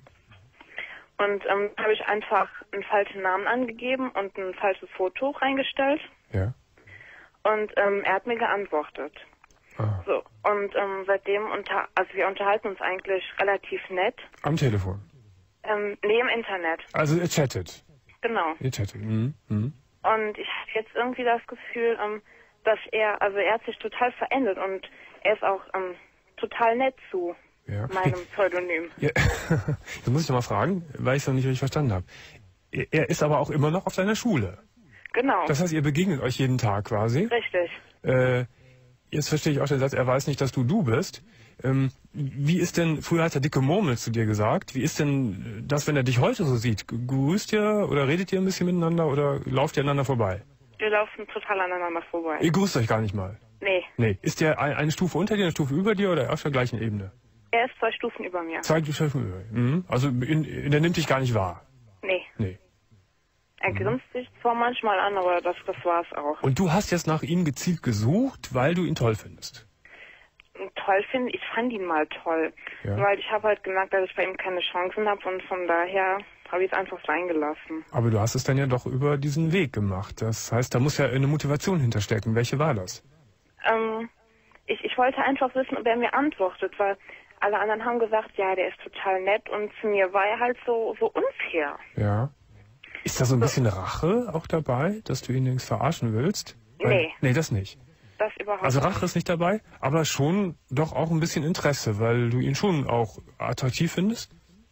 Und ähm, habe ich einfach einen falschen Namen angegeben und ein falsches Foto reingestellt Ja. und ähm, er hat mir geantwortet. Ah. So, und ähm, seitdem, unter, also wir unterhalten uns eigentlich relativ nett. Am Telefon. Ähm, nee, im Internet. Also ihr chattet. Genau. Ihr chattet. Mhm. Mhm. Und ich habe jetzt irgendwie das Gefühl, ähm, dass er, also er hat sich total verändert und er ist auch ähm, total nett zu Ja. meinem Pseudonym. Ja. Da muss ich doch mal fragen, weil ich es noch nicht richtig verstanden habe. Er er ist aber auch immer noch auf seiner Schule. Genau. Das heißt, ihr begegnet euch jeden Tag quasi. Richtig. Äh, jetzt verstehe ich auch den Satz, er weiß nicht, dass du du bist. Ähm, wie ist denn, früher hat er dicke Murmel zu dir gesagt, wie ist denn das, wenn er dich heute so sieht? Grüßt ihr oder redet ihr ein bisschen miteinander oder lauft ihr aneinander vorbei? Wir laufen total aneinander vorbei. Ihr grüßt euch gar nicht mal. Nee, Nee. Ist der ein- eine Stufe unter dir, eine Stufe über dir oder auf der gleichen Ebene? er ist zwei Stufen über mir. Zwei Stufen über. Mhm. Also in, in, der nimmt dich gar nicht wahr. Nee, Nee. er grinst sich zwar manchmal an, aber das, das war's auch. Und du hast jetzt nach ihm gezielt gesucht, weil du ihn toll findest. Und toll finde ich, fand ihn mal toll. Ja. Weil ich habe halt gemerkt, dass ich bei ihm keine Chancen habe und von daher habe ich es einfach sein gelassen. Aber du hast es dann ja doch über diesen Weg gemacht. Das heißt, da muss ja eine Motivation hinterstecken. Welche war das? Ähm, ich, ich wollte einfach wissen, ob er mir antwortet, weil alle anderen haben gesagt, ja, der ist total nett und zu mir war er halt so, so unfair. Ja. Ist da so ein bisschen Rache auch dabei, dass du ihn links verarschen willst? Nee. Nee, das nicht. Das überhaupt Also nicht. Rache ist nicht dabei, aber schon doch auch ein bisschen Interesse, weil du ihn schon auch attraktiv findest.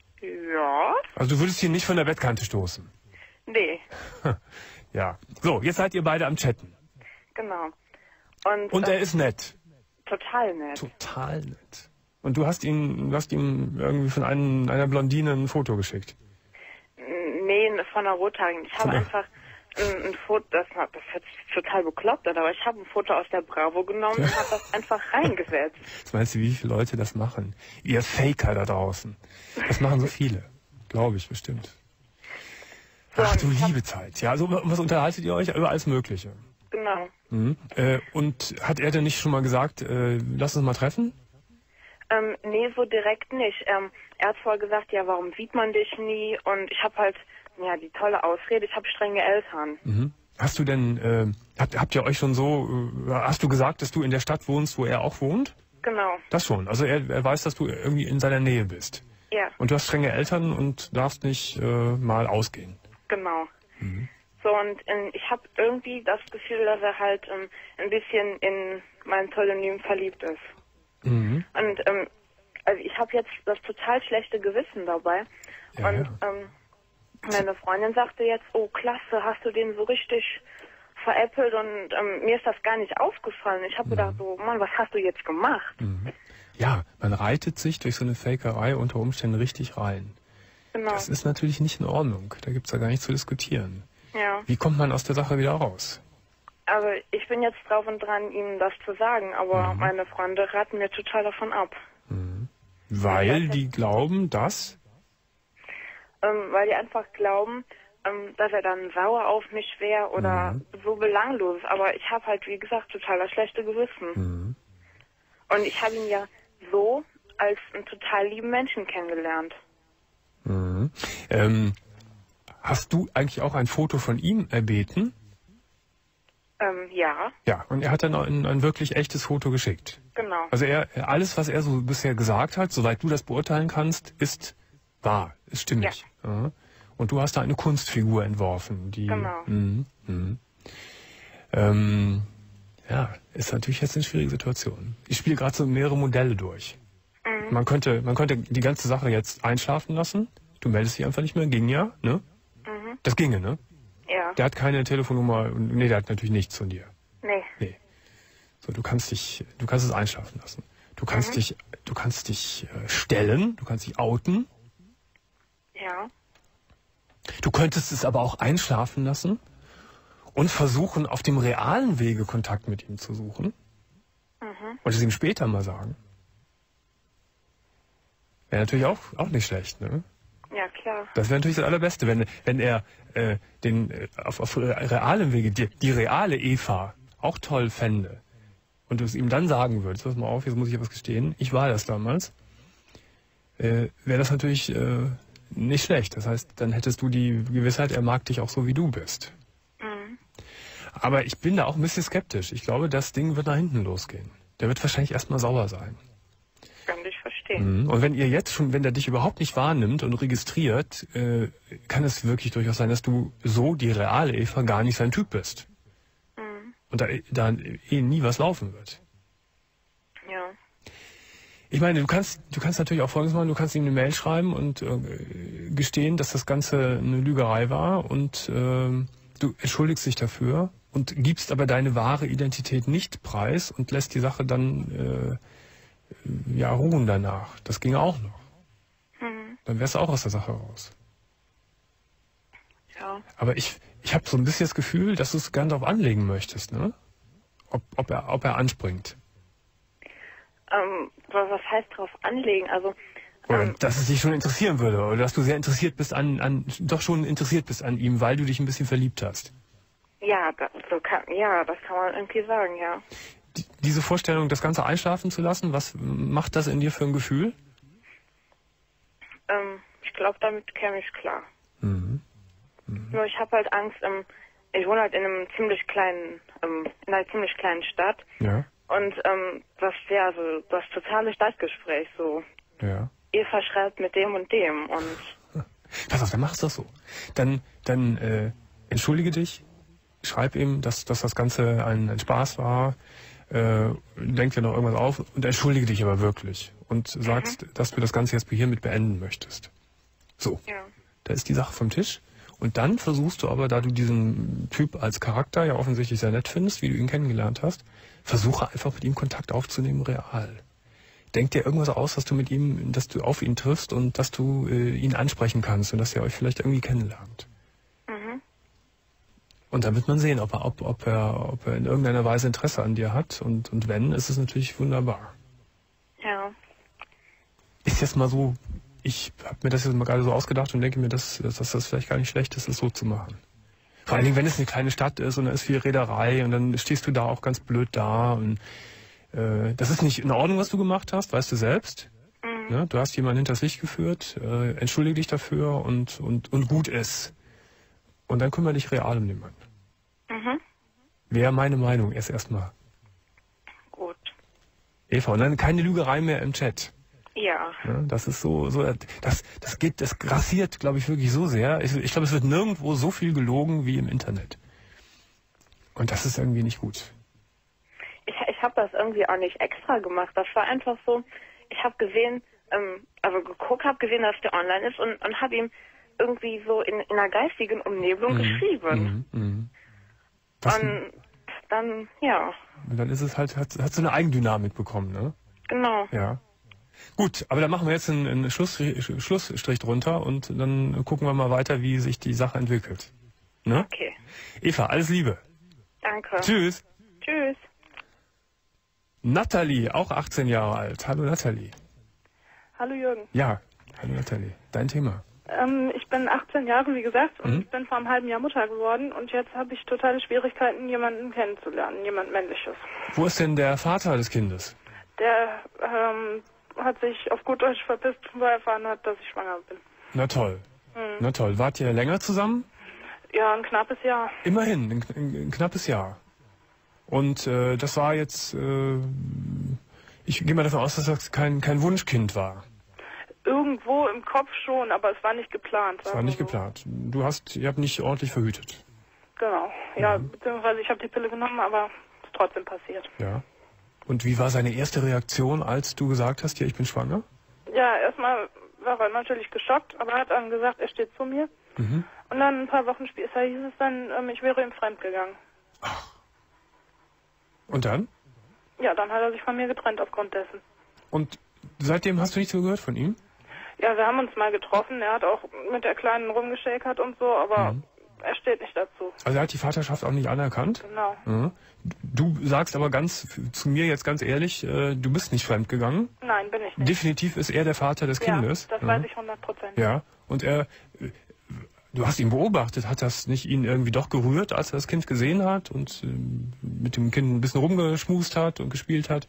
Ja, Also du würdest ihn nicht von der Bettkante stoßen. nee, Ja. So, jetzt seid ihr beide am Chatten. genau. Und, Und äh, er ist nett. total nett. Total nett. Und du hast ihn, du hast ihm irgendwie von einem, einer Blondine ein Foto geschickt. Nee, von einer Rothaarigen. Ich habe Von der- einfach ein, ein Foto, das, das hört sich total bekloppt an, aber ich habe ein Foto aus der Bravo genommen und habe das einfach reingesetzt. Was meinst du, wie viele Leute das machen? Ihr Faker da draußen. Das machen so viele. Glaube ich, bestimmt. So, Ach du und ich hab- liebe Zeit. Ja, also was unterhaltet ihr euch? Über alles Mögliche. Genau. Mhm. Äh, und hat er denn nicht schon mal gesagt, äh, lass uns mal treffen? Ähm, nee, so direkt nicht. Ähm, er hat vorher gesagt, ja, warum sieht man dich nie? Und ich habe halt, ja, die tolle Ausrede, ich habe strenge Eltern. Mhm. Hast du denn, äh, habt, habt ihr euch schon so, äh, hast du gesagt, dass du in der Stadt wohnst, wo er auch wohnt? Genau. Das schon. Also er, er weiß, dass du irgendwie in seiner Nähe bist. Ja, Und du hast strenge Eltern und darfst nicht äh, mal ausgehen. genau. Mhm. So, und ähm, ich habe irgendwie das Gefühl, dass er halt ähm, ein bisschen in mein Pseudonym verliebt ist. Mhm. Und ähm, also ich habe jetzt das total schlechte Gewissen dabei. Ja, und ja. Ähm, meine Freundin sagte jetzt, oh klasse, hast du den so richtig veräppelt und ähm, mir ist das gar nicht aufgefallen. Ich habe Mhm. gedacht, so, Mann, was hast du jetzt gemacht? Mhm. Ja, man reitet sich durch so eine Fakerei unter Umständen richtig rein. Genau. Das ist natürlich nicht in Ordnung. Da gibt's ja gar nichts zu diskutieren. Ja. Wie kommt man aus der Sache wieder raus? Also ich bin jetzt drauf und dran, ihm das zu sagen, aber Mhm. meine Freunde raten mir total davon ab. Mhm. Weil die glauben, dass... Ähm, weil die einfach glauben, ähm, dass er dann sauer auf mich wäre oder Mhm. so belanglos. Aber ich habe halt, wie gesagt, total das schlechte Gewissen. Mhm. Und ich habe ihn ja so als einen total lieben Menschen kennengelernt. Mhm. Ähm, hast du eigentlich auch ein Foto von ihm erbeten? Ähm, ja, Ja, und er hat dann ein, ein wirklich echtes Foto geschickt. genau. Also er, alles, was er so bisher gesagt hat, soweit du das beurteilen kannst, ist wahr, ist stimmig. Ja. Und du hast da eine Kunstfigur entworfen, die... Genau. Mhm, mhm. Ähm, ja, ist natürlich jetzt eine schwierige Situation. Ich spiele gerade so mehrere Modelle durch. Mhm. Man könnte, man könnte die ganze Sache jetzt einschlafen lassen. Du meldest dich einfach nicht mehr, ging ja, ne? Mhm. Das ginge, ne? Ja. Der hat keine Telefonnummer, nee, der hat natürlich nichts von dir. Nee. Nee. So, du kannst dich, du kannst es einschlafen lassen. Du kannst Mhm. dich, du kannst dich äh, stellen, du kannst dich outen. Ja. Du könntest es aber auch einschlafen lassen und versuchen, auf dem realen Wege Kontakt mit ihm zu suchen Mhm. und es ihm später mal sagen. Wäre natürlich auch, auch nicht schlecht, ne? Ja, klar. Das wäre natürlich das Allerbeste, wenn, wenn er äh, den äh, auf, auf realem Wege die, die reale Eva auch toll fände und du es ihm dann sagen würdest, pass mal auf, jetzt muss ich etwas gestehen, ich war das damals, äh, wäre das natürlich äh, nicht schlecht. Das heißt, dann hättest du die Gewissheit, er mag dich auch so, wie du bist. Mhm. Aber ich bin da auch ein bisschen skeptisch. Ich glaube, das Ding wird nach hinten losgehen. Der wird wahrscheinlich erstmal sauer sein. Kann ich verstehen. Mhm. Und wenn ihr jetzt schon, wenn der dich überhaupt nicht wahrnimmt und registriert, äh, kann es wirklich durchaus sein, dass du so die reale Eva gar nicht sein Typ bist. Mhm. Und da, da eh nie was laufen wird. Ja. Ich meine, du kannst, du kannst natürlich auch Folgendes machen, du kannst ihm eine Mail schreiben und äh, gestehen, dass das Ganze eine Lügerei war und äh, du entschuldigst dich dafür und gibst aber deine wahre Identität nicht preis und lässt die Sache dann äh, ja ruhen danach. Das ginge auch noch. Mhm. Dann wärst du auch aus der Sache raus. Ja. Aber ich, ich habe so ein bisschen das Gefühl, dass du es gern darauf anlegen möchtest, ne? Ob, ob, er, ob er anspringt. Ähm, was was heißt drauf anlegen? Also, Oder ähm, dass es dich schon interessieren würde. Oder dass du sehr interessiert bist an, an doch schon interessiert bist an ihm, weil du dich ein bisschen verliebt hast. ja, das, so kann, ja, das kann man irgendwie sagen, ja. Die, diese Vorstellung, das Ganze einschlafen zu lassen, was macht das in dir für ein Gefühl? Ähm, ich glaube, damit käme ich klar. Mhm. Nur ich habe halt Angst, ähm, ich wohne halt in einem ziemlich kleinen, ähm, in einer ziemlich kleinen Stadt. Ja, Und ähm, das wäre also das totale Stadtgespräch so. ja. Eva schreibt mit dem und dem und Pass auf, dann machst du das so. Dann, dann äh, entschuldige dich, schreib ihm, dass, dass das Ganze ein, ein Spaß war, äh, denk dir noch irgendwas auf und entschuldige dich aber wirklich. Und sagst, dass du das Ganze jetzt hiermit beenden möchtest. So, ja. da ist die Sache vom Tisch. Und dann versuchst du aber, da du diesen Typ als Charakter ja offensichtlich sehr nett findest, wie du ihn kennengelernt hast, versuche einfach mit ihm Kontakt aufzunehmen, real. Denk dir irgendwas aus, dass du mit ihm, dass du auf ihn triffst und dass du äh, ihn ansprechen kannst und dass ihr euch vielleicht irgendwie kennenlernt. Mhm. Und dann wird man sehen, ob er, ob, ob er, ob er in irgendeiner Weise Interesse an dir hat. Und, und wenn, ist es natürlich wunderbar. Ja. Ist jetzt mal so, ich habe mir das jetzt mal gerade so ausgedacht und denke mir, dass, dass das vielleicht gar nicht schlecht ist, das so zu machen. Vor allen Dingen, wenn es eine kleine Stadt ist und da ist viel Reederei und dann stehst du da auch ganz blöd da und äh, das ist nicht in Ordnung, was du gemacht hast, weißt du selbst. Mhm. Ne? Du hast jemanden hinters Licht geführt, äh, entschuldige dich dafür und, und, und gut ist. Und dann kümmere dich real um den Mann. Mhm. Wäre meine Meinung erst erstmal. Gut. Eva, und dann keine Lügerei mehr im Chat. Ja. Ja, das ist so, so das, das geht, das grassiert, glaube ich, wirklich so sehr. Ich, ich glaube, es wird nirgendwo so viel gelogen wie im Internet. Und das ist irgendwie nicht gut. Ich, ich habe das irgendwie auch nicht extra gemacht. Das war einfach so, ich habe gesehen, ähm, also geguckt, habe gesehen, dass der online ist und, und habe ihm irgendwie so in, in einer geistigen Umnebelung Mhm. geschrieben. Mhm. Mhm. Was, Und dann, ja, und dann ist es halt, hat, hat so eine Eigendynamik bekommen, ne? genau. Ja. Gut, aber dann machen wir jetzt einen, einen Schlussstrich, Schlussstrich drunter und dann gucken wir mal weiter, wie sich die Sache entwickelt. Ne? Okay, Eva, alles Liebe. danke. Tschüss. Tschüss. Nathalie, auch achtzehn Jahre alt. Hallo Nathalie. Hallo Jürgen. Ja, hallo Nathalie. Dein Thema. Ähm, ich bin achtzehn Jahre, wie gesagt, und Mhm. bin vor einem halben Jahr Mutter geworden und jetzt habe ich totale Schwierigkeiten, jemanden kennenzulernen, jemand Männliches. Wo ist denn der Vater des Kindes? Der ähm, hat sich auf gut Deutsch verpisst, weil er erfahren hat, dass ich schwanger bin. Na toll. Mhm. Na toll. Wart ihr länger zusammen? Ja, ein knappes Jahr. Immerhin, ein, ein, ein knappes Jahr. Und äh, das war jetzt, äh, ich gehe mal davon aus, dass das kein, kein Wunschkind war. Irgendwo im Kopf schon, aber es war nicht geplant. Das war sagen nicht wir so. geplant. Du hast, ihr habt nicht ordentlich verhütet. Genau. Ja, Mhm. beziehungsweise ich habe die Pille genommen, aber es ist trotzdem passiert. Ja. Und wie war seine erste Reaktion, als du gesagt hast, ja, ich bin schwanger? Ja, erstmal war er natürlich geschockt, aber er hat dann gesagt, er steht zu mir. Mhm. Und dann ein paar Wochen später hieß es dann, ähm, ich wäre ihm fremdgegangen. Und dann? Ja, dann hat er sich von mir getrennt aufgrund dessen. Und seitdem hast du nichts mehr gehört von ihm? Ja, wir haben uns mal getroffen. Er hat auch mit der Kleinen rumgeschäkert und so, aber Mhm. er steht nicht dazu. Also er hat die Vaterschaft auch nicht anerkannt? Genau. Mhm. Du sagst aber ganz zu mir jetzt ganz ehrlich, äh, du bist nicht fremdgegangen. Nein, bin ich nicht. Definitiv ist er der Vater des Kindes. Ja, das Mhm. weiß ich hundert Prozent. Ja, und er, äh, du hast ihn beobachtet, hat das nicht ihn irgendwie doch gerührt, als er das Kind gesehen hat und äh, mit dem Kind ein bisschen rumgeschmust hat und gespielt hat?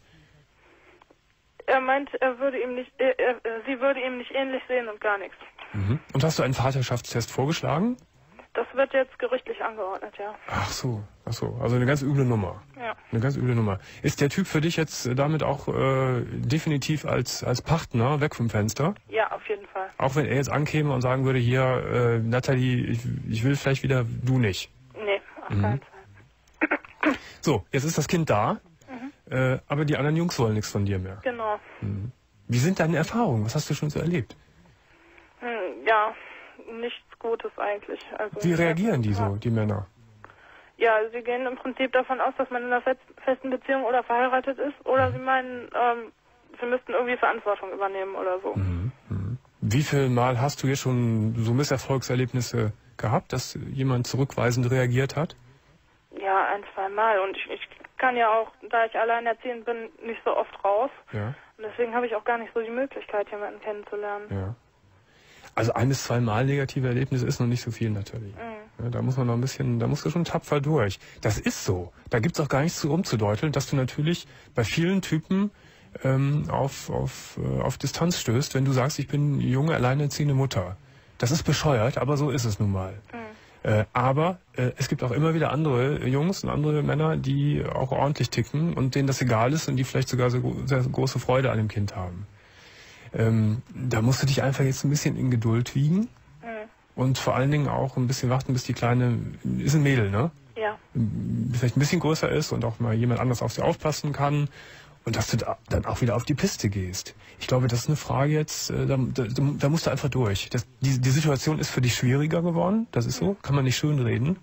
Er meint, er würde ihm nicht, er, er, sie würde ihm nicht ähnlich sehen und gar nichts. Mhm. Und hast du einen Vaterschaftstest vorgeschlagen? Das wird jetzt gerichtlich angeordnet, ja. Ach so, ach so, also eine ganz üble Nummer. Ja. Eine ganz üble Nummer. Ist der Typ für dich jetzt damit auch äh, definitiv als, als Partner weg vom Fenster? Ja, auf jeden Fall. Auch wenn er jetzt ankäme und sagen würde, hier, äh, Nathalie, ich, ich will vielleicht wieder, du nicht. Nee, auf Mhm. keinen Fall. So, jetzt ist das Kind da, äh, aber die anderen Jungs wollen nichts von dir mehr. Genau. Mhm. Wie sind deine Erfahrungen? Was hast du schon so erlebt? Hm, ja, nichts Gutes eigentlich. Also, Wie reagieren die ja. so, die Männer? Ja, sie gehen im Prinzip davon aus, dass man in einer fest- festen Beziehung oder verheiratet ist, oder sie meinen, ähm, sie müssten irgendwie Verantwortung übernehmen oder so. Mhm. Mhm. Wie viel Mal hast du hier schon so Misserfolgserlebnisse gehabt, dass jemand zurückweisend reagiert hat? Ja, ein, zwei Mal. Und ich, ich kann ja auch, da ich alleinerziehend bin, nicht so oft raus. Ja. Und deswegen habe ich auch gar nicht so die Möglichkeit, jemanden kennenzulernen. Ja. Also ein bis zweimal negative Erlebnisse ist noch nicht so viel natürlich. Mhm. Ja, da muss man noch ein bisschen, da musst du schon tapfer durch. Das ist so. Da gibt's auch gar nichts zu rumzudeuteln, dass du natürlich bei vielen Typen ähm, auf, auf, äh, auf Distanz stößt, wenn du sagst, ich bin junge, alleinerziehende Mutter. Das ist bescheuert, aber so ist es nun mal. Mhm. Äh, aber äh, es gibt auch immer wieder andere Jungs und andere Männer, die auch ordentlich ticken und denen das egal ist und die vielleicht sogar so gro- sehr große Freude an dem Kind haben. Ähm, da musst du dich einfach jetzt ein bisschen in Geduld wiegen Mhm. und vor allen Dingen auch ein bisschen warten, bis die Kleine, ist ein Mädel, ne? Ja. Vielleicht ein bisschen größer ist und auch mal jemand anders auf sie aufpassen kann und dass du da dann auch wieder auf die Piste gehst. Ich glaube, das ist eine Frage jetzt, äh, da, da, da musst du einfach durch. Das, die, die Situation ist für dich schwieriger geworden, das ist so, kann man nicht schönreden.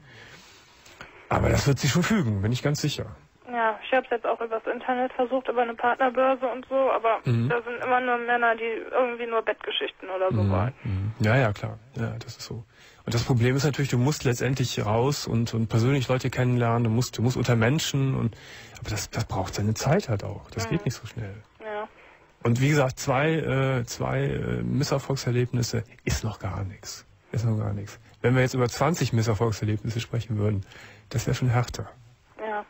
Aber das wird sich schon fügen, bin ich ganz sicher. Ja, ich habe es jetzt auch übers Internet versucht, über eine Partnerbörse und so, aber Mhm. da sind immer nur Männer, die irgendwie nur Bettgeschichten oder so wollen. Mhm. Ja, ja, klar. Ja, das ist so. Und das Problem ist natürlich, du musst letztendlich raus und, und persönlich Leute kennenlernen, du musst, du musst unter Menschen und, aber das, das braucht seine Zeit halt auch. Das Mhm. geht nicht so schnell. Ja. Und wie gesagt, zwei, äh, zwei äh, Misserfolgserlebnisse ist noch gar nichts. Ist noch gar nichts. Wenn wir jetzt über zwanzig Misserfolgserlebnisse sprechen würden, das wäre schon härter. Ja.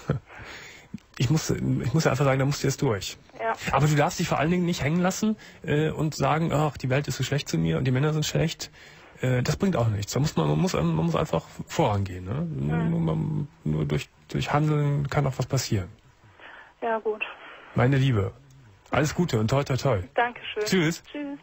Ich muss, ich muss einfach sagen, da musst du jetzt durch. Ja. Aber du darfst dich vor allen Dingen nicht hängen lassen äh, und sagen, ach, die Welt ist so schlecht zu mir und die Männer sind schlecht. Äh, das bringt auch nichts. Da muss man, man muss, man muss einfach vorangehen. Ne? Mhm. Nur, man, nur durch, durch Handeln kann auch was passieren. Ja, gut. Meine Liebe, alles Gute und toi toi toi. Dankeschön. Tschüss. Tschüss.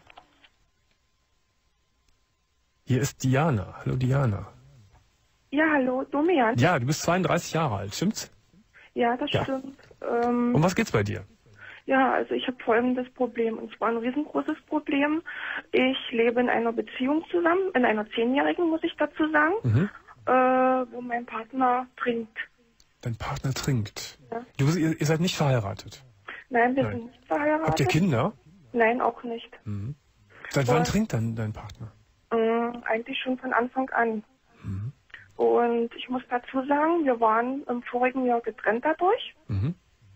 Hier ist Diana. Hallo Diana. Ja, hallo, Domian. Ja, du bist zweiunddreißig Jahre alt, stimmt's? Ja, das Ja. stimmt. Ähm, Um was geht's bei dir? Ja, also ich habe folgendes Problem, und zwar ein riesengroßes Problem. Ich lebe in einer Beziehung zusammen, in einer zehnjährigen, muss ich dazu sagen, Mhm. äh, wo mein Partner trinkt. Dein Partner trinkt. Ja. Du, ihr, ihr seid nicht verheiratet? Nein, wir Nein. sind nicht verheiratet. Habt ihr Kinder? Nein, auch nicht. Mhm. Seit wann Und- trinkt dann dein Partner? Ähm, eigentlich schon von Anfang an. Mhm. Und ich muss dazu sagen, wir waren im vorigen Jahr getrennt dadurch. Mhm.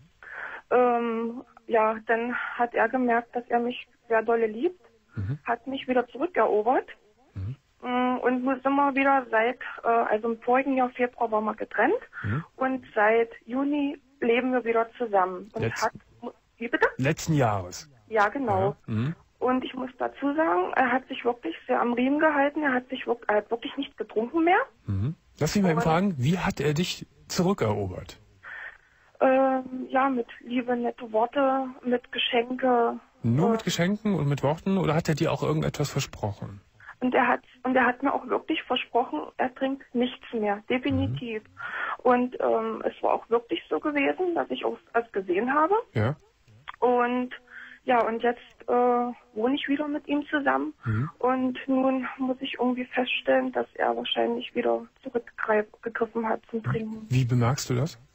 Ähm, ja, dann hat er gemerkt, dass er mich sehr dolle liebt, Mhm. hat mich wieder zurückerobert. Mhm. Mm, Und nun sind wir wieder seit, äh, also im vorigen Jahr Februar waren wir getrennt. Mhm. Und seit Juni leben wir wieder zusammen. Und Letzt- hat, wie bitte? Letzten Jahres. Ja, genau. Ja. Mhm. Und ich muss dazu sagen, er hat sich wirklich sehr am Riemen gehalten. Er hat sich wirklich, er hat wirklich nicht getrunken mehr. Mhm. Lass mich mal eben Und- fragen, wie hat er dich zurückerobert? Ähm, ja, mit Liebe, nette Worte, mit Geschenke. Nur äh, mit Geschenken und mit Worten oder hat er dir auch irgendetwas versprochen? Und er hat und er hat mir auch wirklich versprochen, er trinkt nichts mehr, definitiv. Und ähm, es war auch wirklich so gewesen, dass ich auch es gesehen habe. Ja. Und ja, und jetzt äh, wohne ich wieder mit ihm zusammen. Mhm. Und nun muss ich irgendwie feststellen, dass er wahrscheinlich wieder zurückgegriffen hat zum Trinken. Wie bemerkst du das?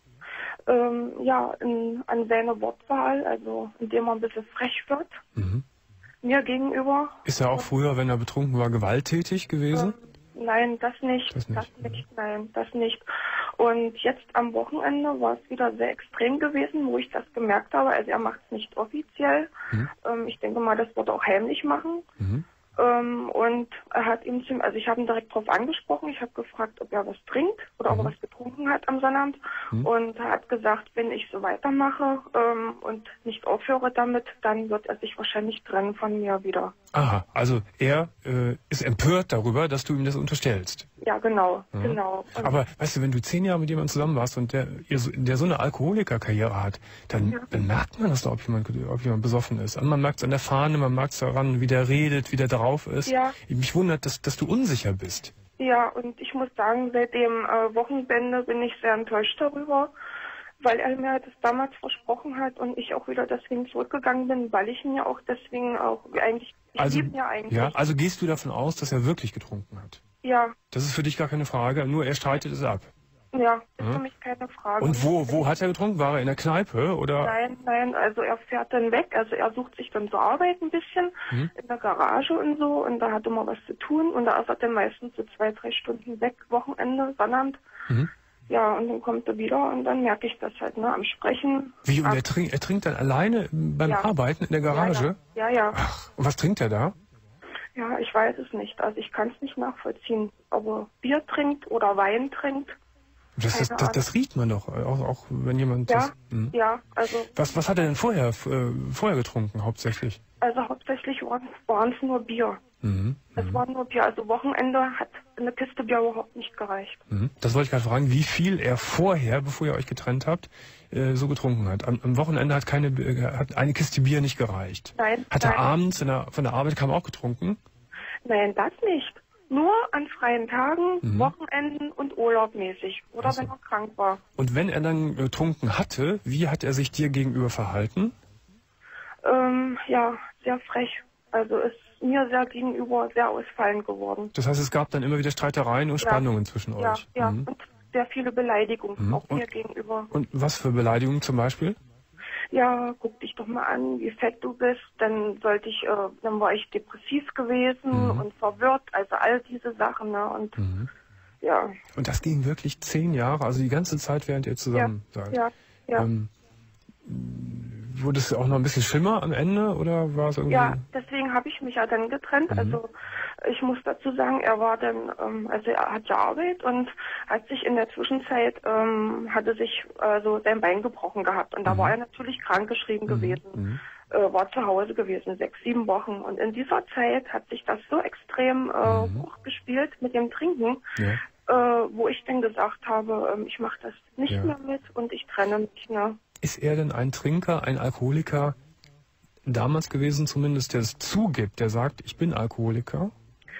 Ähm, ja, in, an seine Wortwahl, also indem er ein bisschen frech wird Mhm. mir gegenüber. Ist er auch früher, wenn er betrunken war, gewalttätig gewesen? Ähm, nein, das nicht. Das nicht. Das nicht, nein, das nicht. Und jetzt am Wochenende war es wieder sehr extrem gewesen, wo ich das gemerkt habe. Also er macht es nicht offiziell. Mhm. Ähm, ich denke mal, das wird er auch heimlich machen. Mhm. Ähm, und er hat ihm zum, also ich habe ihn direkt darauf angesprochen. Ich habe gefragt, ob er was trinkt oder ob er was getrunken hat am Sonnabend. Mhm. Und er hat gesagt, wenn ich so weitermache ähm, und nicht aufhöre damit, dann wird er sich wahrscheinlich trennen von mir wieder. Aha, also er äh, ist empört darüber, dass du ihm das unterstellst. Ja, genau, Mhm. genau. Und Aber weißt du, wenn du zehn Jahre mit jemandem zusammen warst und der, ihr so- der so eine Alkoholikerkarriere hat, dann, Ja. dann merkt man das doch, ob jemand, ob jemand besoffen ist. Und man merkt es an der Fahne, man merkt es daran, wie der redet, wie der drauf ist. Ja. Mich wundert, dass, dass du unsicher bist. Ja, und ich muss sagen, seit dem äh, Wochenende bin ich sehr enttäuscht darüber, weil er mir das damals versprochen hat und ich auch wieder deswegen zurückgegangen bin, weil ich ihn ja auch deswegen auch eigentlich, ich Also, liebe ihn ja eigentlich. ja, also gehst du davon aus, dass er wirklich getrunken hat? Ja, Das ist für dich gar keine Frage, nur er streitet es ab. ja, ist Ja. für mich keine Frage. Und wo, wo hat er getrunken? War er in der Kneipe oder? Nein, nein, also er fährt dann weg, also er sucht sich dann zur Arbeit ein bisschen Mhm. in der Garage und so und da hat immer was zu tun und da ist er dann meistens so zwei, drei Stunden weg, Wochenende, Sonnabend. Mhm. Ja, und dann kommt er wieder und dann merke ich das halt, ne, am Sprechen. Wie, und ab- er trinkt, er trinkt dann alleine beim Ja. Arbeiten in der Garage? Ja, ja. ja, ja. Ach, und was trinkt er da? Ja, ich weiß es nicht. Also ich kann es nicht nachvollziehen, ob er Bier trinkt oder Wein trinkt. Das, das, Keine das, das riecht man doch, äh, auch, auch wenn jemand Ja, das... Mhm. ja, also Was, was hat er denn vorher, f- äh, vorher getrunken, hauptsächlich? also hauptsächlich waren es nur Bier. Mhm. Es war nur Bier. Also Wochenende hat eine Kiste Bier überhaupt nicht gereicht. Mhm. Das wollte ich gerade fragen, wie viel er vorher, bevor ihr euch getrennt habt, äh, so getrunken hat. Am, am Wochenende hat keine, äh, hat eine Kiste Bier nicht gereicht. Nein, Hat er nein. abends in der, von der Arbeit kam auch getrunken? Nein, das nicht. Nur an freien Tagen, Mhm. Wochenenden und urlaubmäßig. Oder Ach so. wenn er krank war. Und wenn er dann äh, getrunken hatte, wie hat er sich dir gegenüber verhalten? Ähm, ja, sehr frech. Also ist mir sehr gegenüber sehr ausfallend geworden. Das heißt, es gab dann immer wieder Streitereien und Ja. Spannungen zwischen Ja, euch. ja. Mhm. Und sehr viele Beleidigungen, Mhm. auch mir Und- gegenüber. Und was für Beleidigungen zum Beispiel? Ja, guck dich doch mal an, wie fett du bist. Dann sollte ich, äh, dann war ich depressiv gewesen Mhm. und verwirrt. Also all diese Sachen, ne? Und Mhm. ja, Und das ging wirklich zehn Jahre, also die ganze Zeit, während ihr zusammen ja, seid. ja, ja. Ähm, wurde es auch noch ein bisschen schlimmer am Ende oder war es irgendwie? Ja, deswegen habe ich mich ja dann getrennt. Mhm. Also ich muss dazu sagen, er war dann, ähm, also er hat ja Arbeit und hat sich in der Zwischenzeit, ähm, hatte sich also sein Bein gebrochen gehabt. Und da Mhm. war er natürlich krankgeschrieben Mhm. gewesen, Mhm. äh, war zu Hause gewesen, sechs, sieben Wochen. Und in dieser Zeit hat sich das so extrem äh, Mhm. hochgespielt mit dem Trinken, Ja. äh, wo ich dann gesagt habe, ähm, ich mache das nicht Ja. mehr mit und ich trenne mich. Ne? Ist er denn ein Trinker, ein Alkoholiker, damals gewesen zumindest, der es zugibt, der sagt, ich bin Alkoholiker?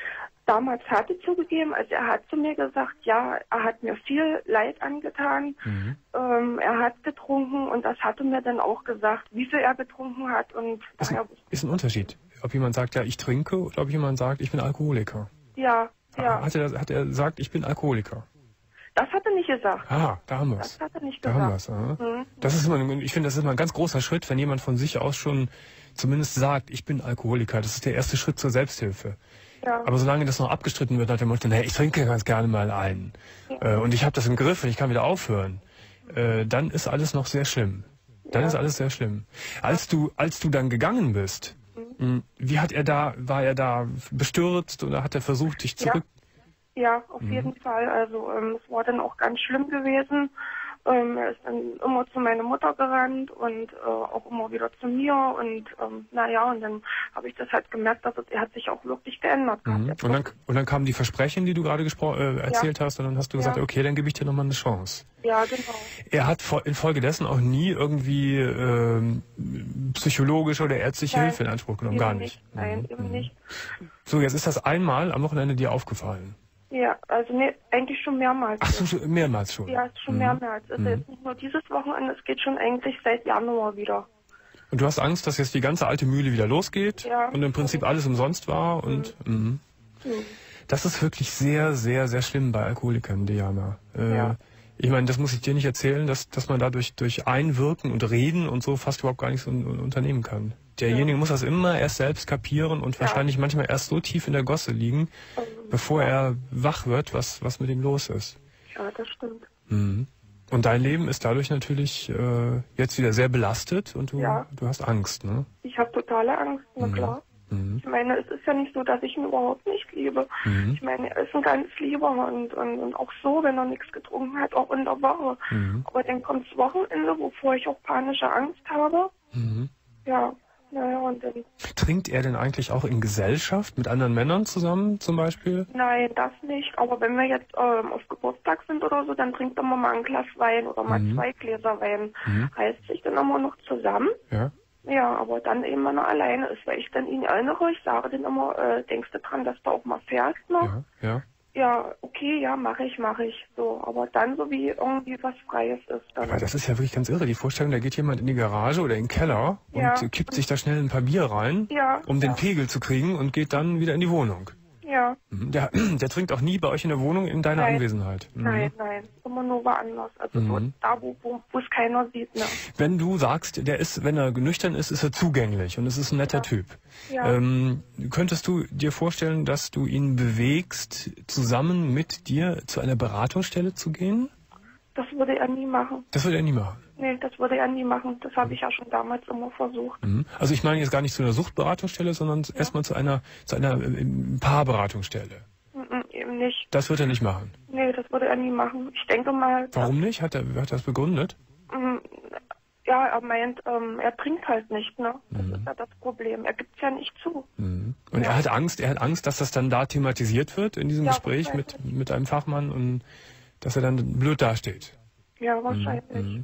damals hatte zugegeben, also er hat zu mir gesagt, ja, er hat mir viel Leid angetan, mhm. ähm, er hat getrunken und das hatte mir dann auch gesagt, wie viel er getrunken hat und ist ein, ist ein Unterschied, ob jemand sagt, ja, ich trinke oder ob jemand sagt, ich bin Alkoholiker. Ja, ja. Hat er, hat er gesagt, ich bin Alkoholiker? Das hat er nicht gesagt. Ah, da haben wir es. Das hat er nicht da gesagt. Da haben wir es. Mhm. Das ist immer, ich finde, das ist immer ein ganz großer Schritt, wenn jemand von sich aus schon zumindest sagt, ich bin Alkoholiker. Das ist der erste Schritt zur Selbsthilfe. Ja. Aber solange das noch abgestritten wird, nach dem Motto, nee, ich trinke ganz gerne mal einen ja. äh, und ich habe das im Griff und ich kann wieder aufhören, äh, dann ist alles noch sehr schlimm. Dann ja. ist alles sehr schlimm. Als du, als du dann gegangen bist, mhm. wie hat er da, war er da bestürzt oder hat er versucht, dich zurück... Ja, ja auf mhm. jeden Fall. Also ähm, es war dann auch ganz schlimm gewesen. Ähm, er ist dann immer zu meiner Mutter gerannt und äh, auch immer wieder zu mir und ähm, naja, und dann habe ich das halt gemerkt, dass es, er hat sich auch wirklich geändert. Mhm. Und, dann, und dann kamen die Versprechen, die du gerade äh, erzählt ja. hast, und dann hast du gesagt, ja. okay, dann gebe ich dir nochmal eine Chance. Ja, genau. Er hat infolgedessen auch nie irgendwie ähm, psychologische oder ärztliche Nein, Hilfe in Anspruch genommen, gar nicht. nicht. Nein, mhm. eben nicht. So, jetzt ist das einmal am Wochenende dir aufgefallen. Ja, also nee, eigentlich schon mehrmals. Ach so, mehrmals schon? Ja, schon mhm. mehrmals. Also mhm. jetzt nicht nur dieses Wochenende, es geht schon eigentlich seit Januar wieder. Und du hast Angst, dass jetzt die ganze alte Mühle wieder losgeht ja. und im Prinzip alles umsonst war und... Mhm. Mhm. Mhm. Das ist wirklich sehr, sehr, sehr schlimm bei Alkoholikern, Diana. Äh, ja. Ich meine, das muss ich dir nicht erzählen, dass, dass man dadurch durch Einwirken und Reden und so fast überhaupt gar nichts un unternehmen kann. Derjenige ja. muss das immer erst selbst kapieren und ja. wahrscheinlich manchmal erst so tief in der Gosse liegen, um, bevor ja. er wach wird, was, was mit ihm los ist. Ja, das stimmt. Mhm. Und dein Leben ist dadurch natürlich äh, jetzt wieder sehr belastet und du, ja. du hast Angst, ne? Ich habe totale Angst, na mhm. klar. Mhm. Ich meine, es ist ja nicht so, dass ich ihn überhaupt nicht liebe. Mhm. Ich meine, er ist ein ganz Lieber und, und, und auch so, wenn er nichts getrunken hat, auch in der Woche. Mhm. Aber dann kommt das Wochenende, wovor ich auch panische Angst habe. Mhm. Ja, naja, und dann... Trinkt er denn eigentlich auch in Gesellschaft mit anderen Männern zusammen zum Beispiel? Nein, das nicht. Aber wenn wir jetzt ähm, auf Geburtstag sind oder so, dann trinkt er mal ein Glas Wein oder mal mhm. zwei Gläser Wein. Mhm. Heißt sich dann immer noch zusammen. Ja. Ja, aber dann eben, wenn er alleine ist, weil ich dann ihn erinnere, ich sage dann immer, äh, denkst du dran, dass du auch mal fährst noch? Ja, ja. Ja, okay, ja, mache ich, mache ich. So, aber dann so wie irgendwie was Freies ist. Dann aber das ist ja wirklich ganz irre, die Vorstellung, da geht jemand in die Garage oder in den Keller und ja. kippt sich da schnell ein paar Bier rein, ja, um den ja. Pegel zu kriegen und geht dann wieder in die Wohnung. Ja. Der, der trinkt auch nie bei euch in der Wohnung in deiner nein. Anwesenheit. Mhm. Nein, nein, immer nur woanders. Also mhm. so da, wo, wo, wo es keiner sieht. Ne? Wenn du sagst, der ist, wenn er nüchtern ist, ist er zugänglich und es ist ein netter ja. Typ. Ja. Ähm, könntest du dir vorstellen, dass du ihn bewegst, zusammen mit dir zu einer Beratungsstelle zu gehen? Das würde er nie machen. Das würde er nie machen? Nee, das würde er nie machen. Das habe ich ja schon damals immer versucht. Mhm. Also ich meine jetzt gar nicht zu einer Suchtberatungsstelle, sondern ja. erstmal zu einer, zu einer äh, Paarberatungsstelle. Mhm, eben nicht. Das wird er nicht machen? Nee, das würde er nie machen. Ich denke mal... Warum nicht? Hat er, hat er das begründet? Mhm, ja, er meint, ähm, er trinkt halt nicht, ne? Das mhm. ist ja das Problem. Er gibt es ja nicht zu. Mhm. Und ja. er hat Angst, er hat Angst, dass das dann da thematisiert wird in diesem ja, Gespräch mit, mit einem Fachmann und dass er dann blöd dasteht. Ja, wahrscheinlich. Mhm.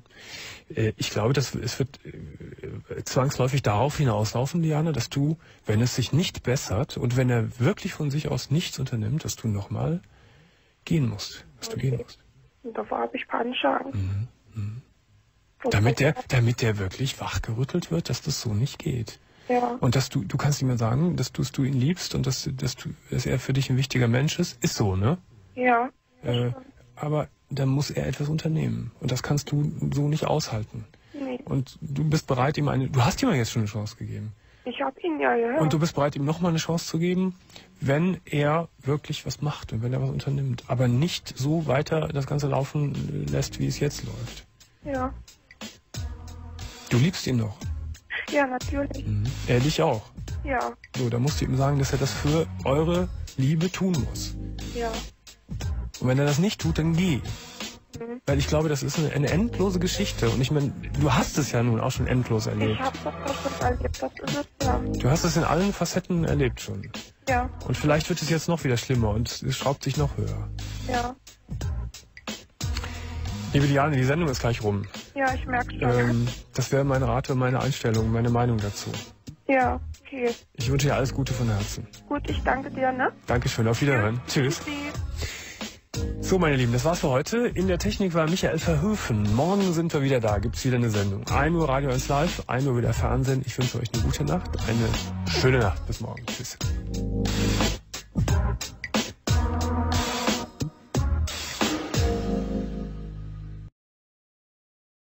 Ich glaube, dass es wird zwangsläufig darauf hinauslaufen, Diana, dass du, wenn es sich nicht bessert und wenn er wirklich von sich aus nichts unternimmt, dass du nochmal gehen musst. Dass okay. du gehen musst. Und davor habe ich panische Angst. Mhm. Mhm. Damit der, damit der wirklich wachgerüttelt wird, dass das so nicht geht. Ja. Und dass du, du kannst ihm mal sagen, dass du, dass du ihn liebst und dass, dass, du, dass er für dich ein wichtiger Mensch ist. Ist so, ne? Ja. Äh, aber dann muss er etwas unternehmen. Und das kannst du so nicht aushalten. Nee. Und du bist bereit, ihm eine... Du hast ihm ja jetzt schon eine Chance gegeben. Ich habe ihn ja, ja. Und du bist bereit, ihm nochmal eine Chance zu geben, wenn er wirklich was macht und wenn er was unternimmt. Aber nicht so weiter das Ganze laufen lässt, wie es jetzt läuft. Ja. Du liebst ihn noch. Ja, natürlich. Mhm. Er dich auch. Ja. So, da musst du ihm sagen, dass er das für eure Liebe tun muss. Ja. Und wenn er das nicht tut, dann geh. Mhm. Weil ich glaube, das ist eine, eine endlose Geschichte. Und ich meine, du hast es ja nun auch schon endlos erlebt. Ich habe das auch schon erlebt, das ist es, ja. Du hast es in allen Facetten erlebt schon. Ja. Und vielleicht wird es jetzt noch wieder schlimmer und es schraubt sich noch höher. Ja. Liebe Diane, die Sendung ist gleich rum. Ja, ich merke schon. Ähm, das wäre meine Rate und meine Einstellung, meine Meinung dazu. Ja, okay. Ich wünsche dir alles Gute von Herzen. Gut, ich danke dir, ne? Dankeschön, auf Wiederhören. Tschüss. So, meine Lieben, das war's für heute. In der Technik war Michael Verhöfen. Morgen sind wir wieder da, gibt's wieder eine Sendung. ein Uhr Radio eins Live, ein Uhr wieder Fernsehen. Ich wünsche euch eine gute Nacht, eine schöne Nacht. Bis morgen. Tschüss.